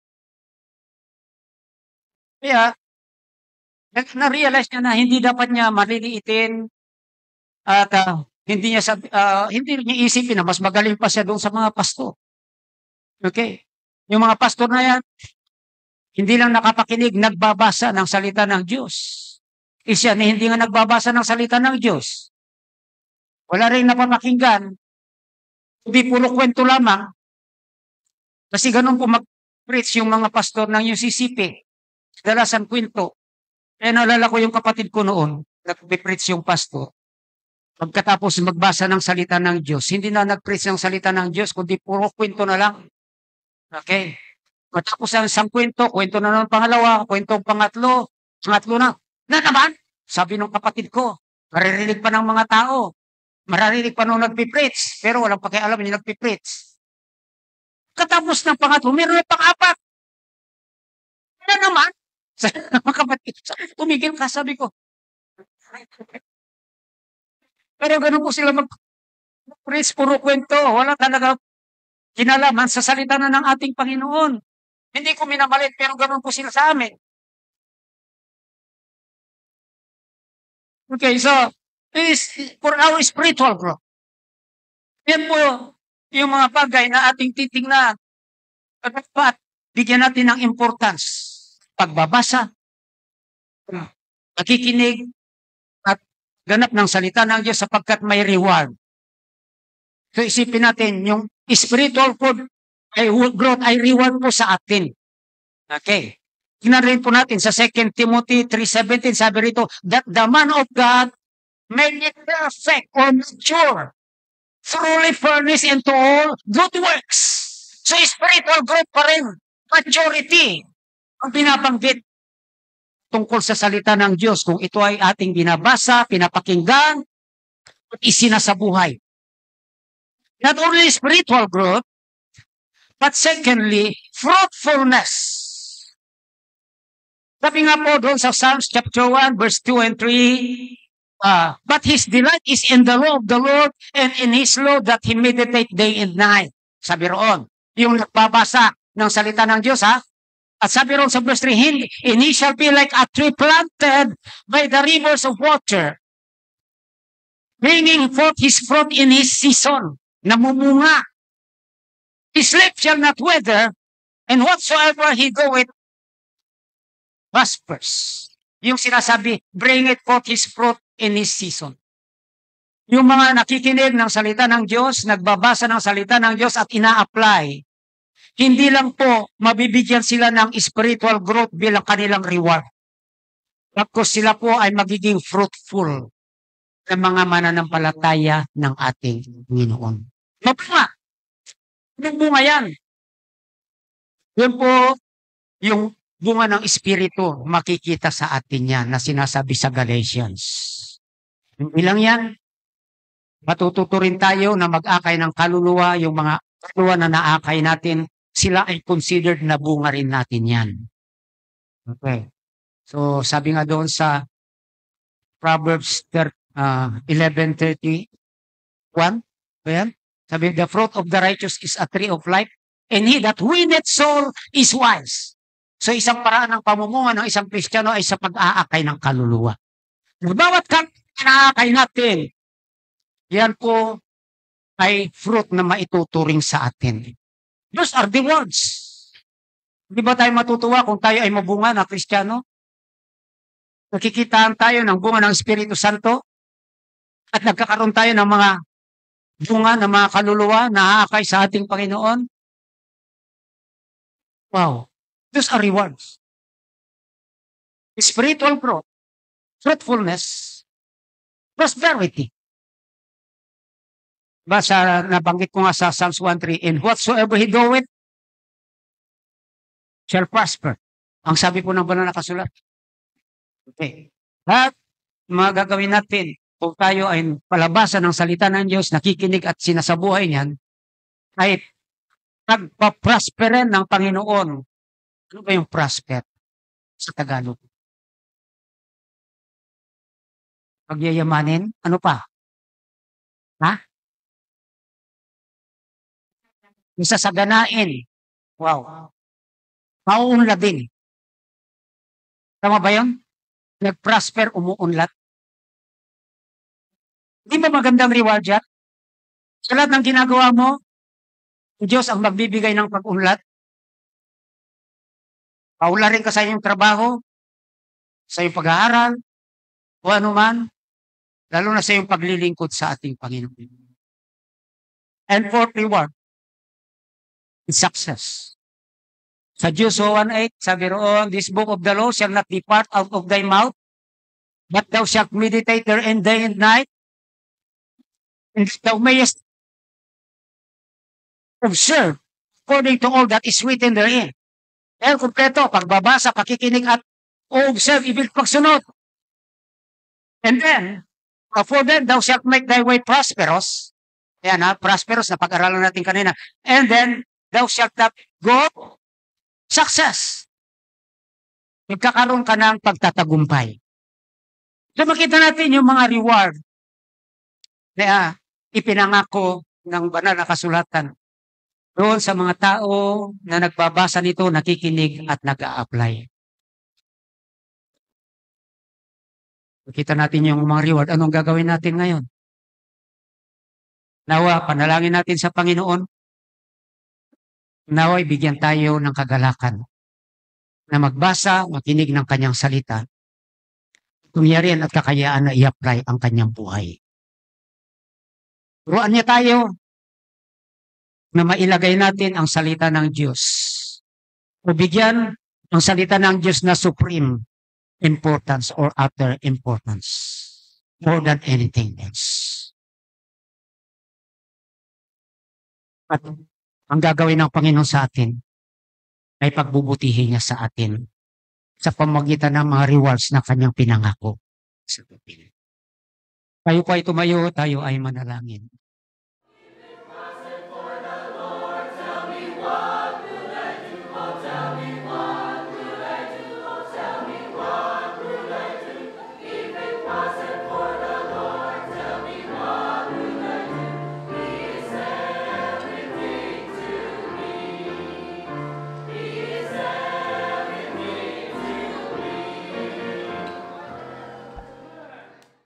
Kaya, na-realize niya na hindi dapat niya maliliitin at uh, hindi niya sabi, uh, hindi niya isipin na mas magaling pa siya doon sa mga pastor. Okay? Yung mga pastor na yan, hindi lang nakapakinig, nagbabasa ng salita ng Diyos. Isya na hindi nga nagbabasa ng salita ng Diyos. Wala rin napapakinggan. Hindi puro kwento lamang. Kasi ganun po mag-preach yung mga pastor ng U C C P. Dalasan kwento. Kaya naalala ko yung kapatid ko noon, nag-preach yung pastor. Pagkatapos magbasa ng salita ng Diyos, hindi na nag-preach ng salita ng Diyos, kundi puro kwento na lang. Okay? Matapos ang isang kwento, kwento na ng pangalawa, kwento pangatlo, pangatlo na. Na naman, sabi ng kapatid ko, maririnig pa ng mga tao. Maririnig pa nung nagpipreach, pero walang pakialam yung nagpipreach. Katapos ng pangatlo, meron na pang-apat. Na naman, sa mga kapatid, tumigil ka, sabi ko. Pero ganun po sila mag-preach, puro kwento. Wala talaga kinalaman sa salita na ng ating Panginoon. Hindi ko minamalit, pero ganun po sila sa amin. Okay, so, is for our spiritual growth. Yan po yung mga bagay na ating titingnan. At dapat bigyan natin ng importance. Pagbabasa, nakikinig, at ganap ng salita ng Diyos sapagkat may reward. So isipin natin, yung spiritual food ay growth ay reward po sa atin. Okay. Tingnan rin po natin sa Second Timothy three seventeen, sabi rito, that the man of God may be perfect or mature, thoroughly furnished into all good works. So spiritual growth pa rin, maturity, ang binabanggit tungkol sa salita ng Diyos, kung ito ay ating binabasa, pinapakinggan, at isinasabuhay. Not only spiritual growth, but secondly, fruitfulness. Sabi nga po doon sa Psalms chapter one, verse two and three, uh, but his delight is in the law of the Lord, and in his law that he meditate day and night. Sabi roon, yung nagbabasa ng salita ng Diyos, ha? At sabi roon sa verse three, and he shall be like a tree planted by the rivers of water, bringing forth his fruit in his season, namumunga. His leaf shall not wither, and whatsoever he goeth, prospers. Yung sinasabi, bring it forth his fruit in his season. Yung mga nakikinig ng salita ng Diyos, nagbabasa ng salita ng Diyos at ina-apply, hindi lang po mabibigyan sila ng spiritual growth bilang kanilang reward. Tapos sila po ay magiging fruitful ng mga mananampalataya ng ating Panginoon. Mabunga. Mabunga yan. Yan po yung bunga ng Espiritu, makikita sa atin yan na sinasabi sa Galatians. Hindi lang yan. Matututo rin tayo na mag-akay ng kaluluwa, yung mga kaluluwa na naakay natin, sila ay considered na bunga rin natin yan. Okay. So, sabi nga doon sa Proverbs uh, eleven thirty-one, ayan, sabi, the fruit of the righteous is a tree of life, and he that winneth soul is wise. So isang paraan ng pamumunga ng isang Kristiyano ay sa pag-aakay ng kaluluwa. Na bawat kinakay natin, yan po ay fruit na maituturing sa atin. Those are the words. Di ba tayo matutuwa kung tayo ay mabunga na Kristiyano? Nakikitaan tayo ng bunga ng Espiritu Santo at nagkakaroon tayo ng mga bunga ng mga kaluluwa na aakay sa ating Panginoon. Wow. Those are rewards. Spiritual growth, fruitfulness, prosperity. Basta nabanggit ko nga sa Psalms one three, and whatsoever he doeth shall prosper. Ang sabi po ng banal na kasulat. Okay. At mga gagawin natin, kung tayo ay palabasan ng salita ng Diyos, nakikinig at sinasabuhay niyan, ay pagpaprosperin ng Panginoon. Ano ba yung prosper sa Tagalog? Pagyayamanin? Ano pa? Ha? Isasaganain. Wow. Mauunladin. Tama ba yun? Nag-prosper, umuunlad. Di ba magandang reward yan? Sa lahat ng ginagawa mo, Diyos ang magbibigay ng pag-unlad. Paularin ka sa iyong trabaho, sa iyong pag-aaral, o ano man, lalo na sa iyong paglilingkod sa ating Panginoon. And fourth reward is success. Sa Joshua one eight, sabi roon, this book of the law shall not depart out of thy mouth, but thou shalt meditate therein day and night, and thou mayest observe according to all that is written therein. Kaya kumpleto, pagbabasa, pakikinig at observe, ibig pagsunod. And then, for then, thou shalt make thy way prosperous. Yan ha, prosperous na pag-aralan natin kanina. And then, thou shalt not go success. Magkakaroon ka ng pagtatagumpay. So makita natin yung mga reward na ipinangako ng banal na kasulatan doon sa mga tao na nagbabasa nito, nakikinig at nag-a-apply. Makita natin yung mga reward. Anong gagawin natin ngayon? Nawa, panalangin natin sa Panginoon. Nawa'y bigyan tayo ng kagalakan na magbasa, makinig ng kanyang salita. Tumiyarian at kakayaan na i-apply ang kanyang buhay. Turuan niya tayo na mailagay natin ang salita ng Diyos. O bigyan ang salita ng Diyos na supreme importance or utter importance more than anything else. At ang gagawin ng Panginoon sa atin ay pagbubutihin niya sa atin sa pamagitan ng mga rewards na kanyang pinangako. Tayo po ay tumayo, tayo ay manalangin.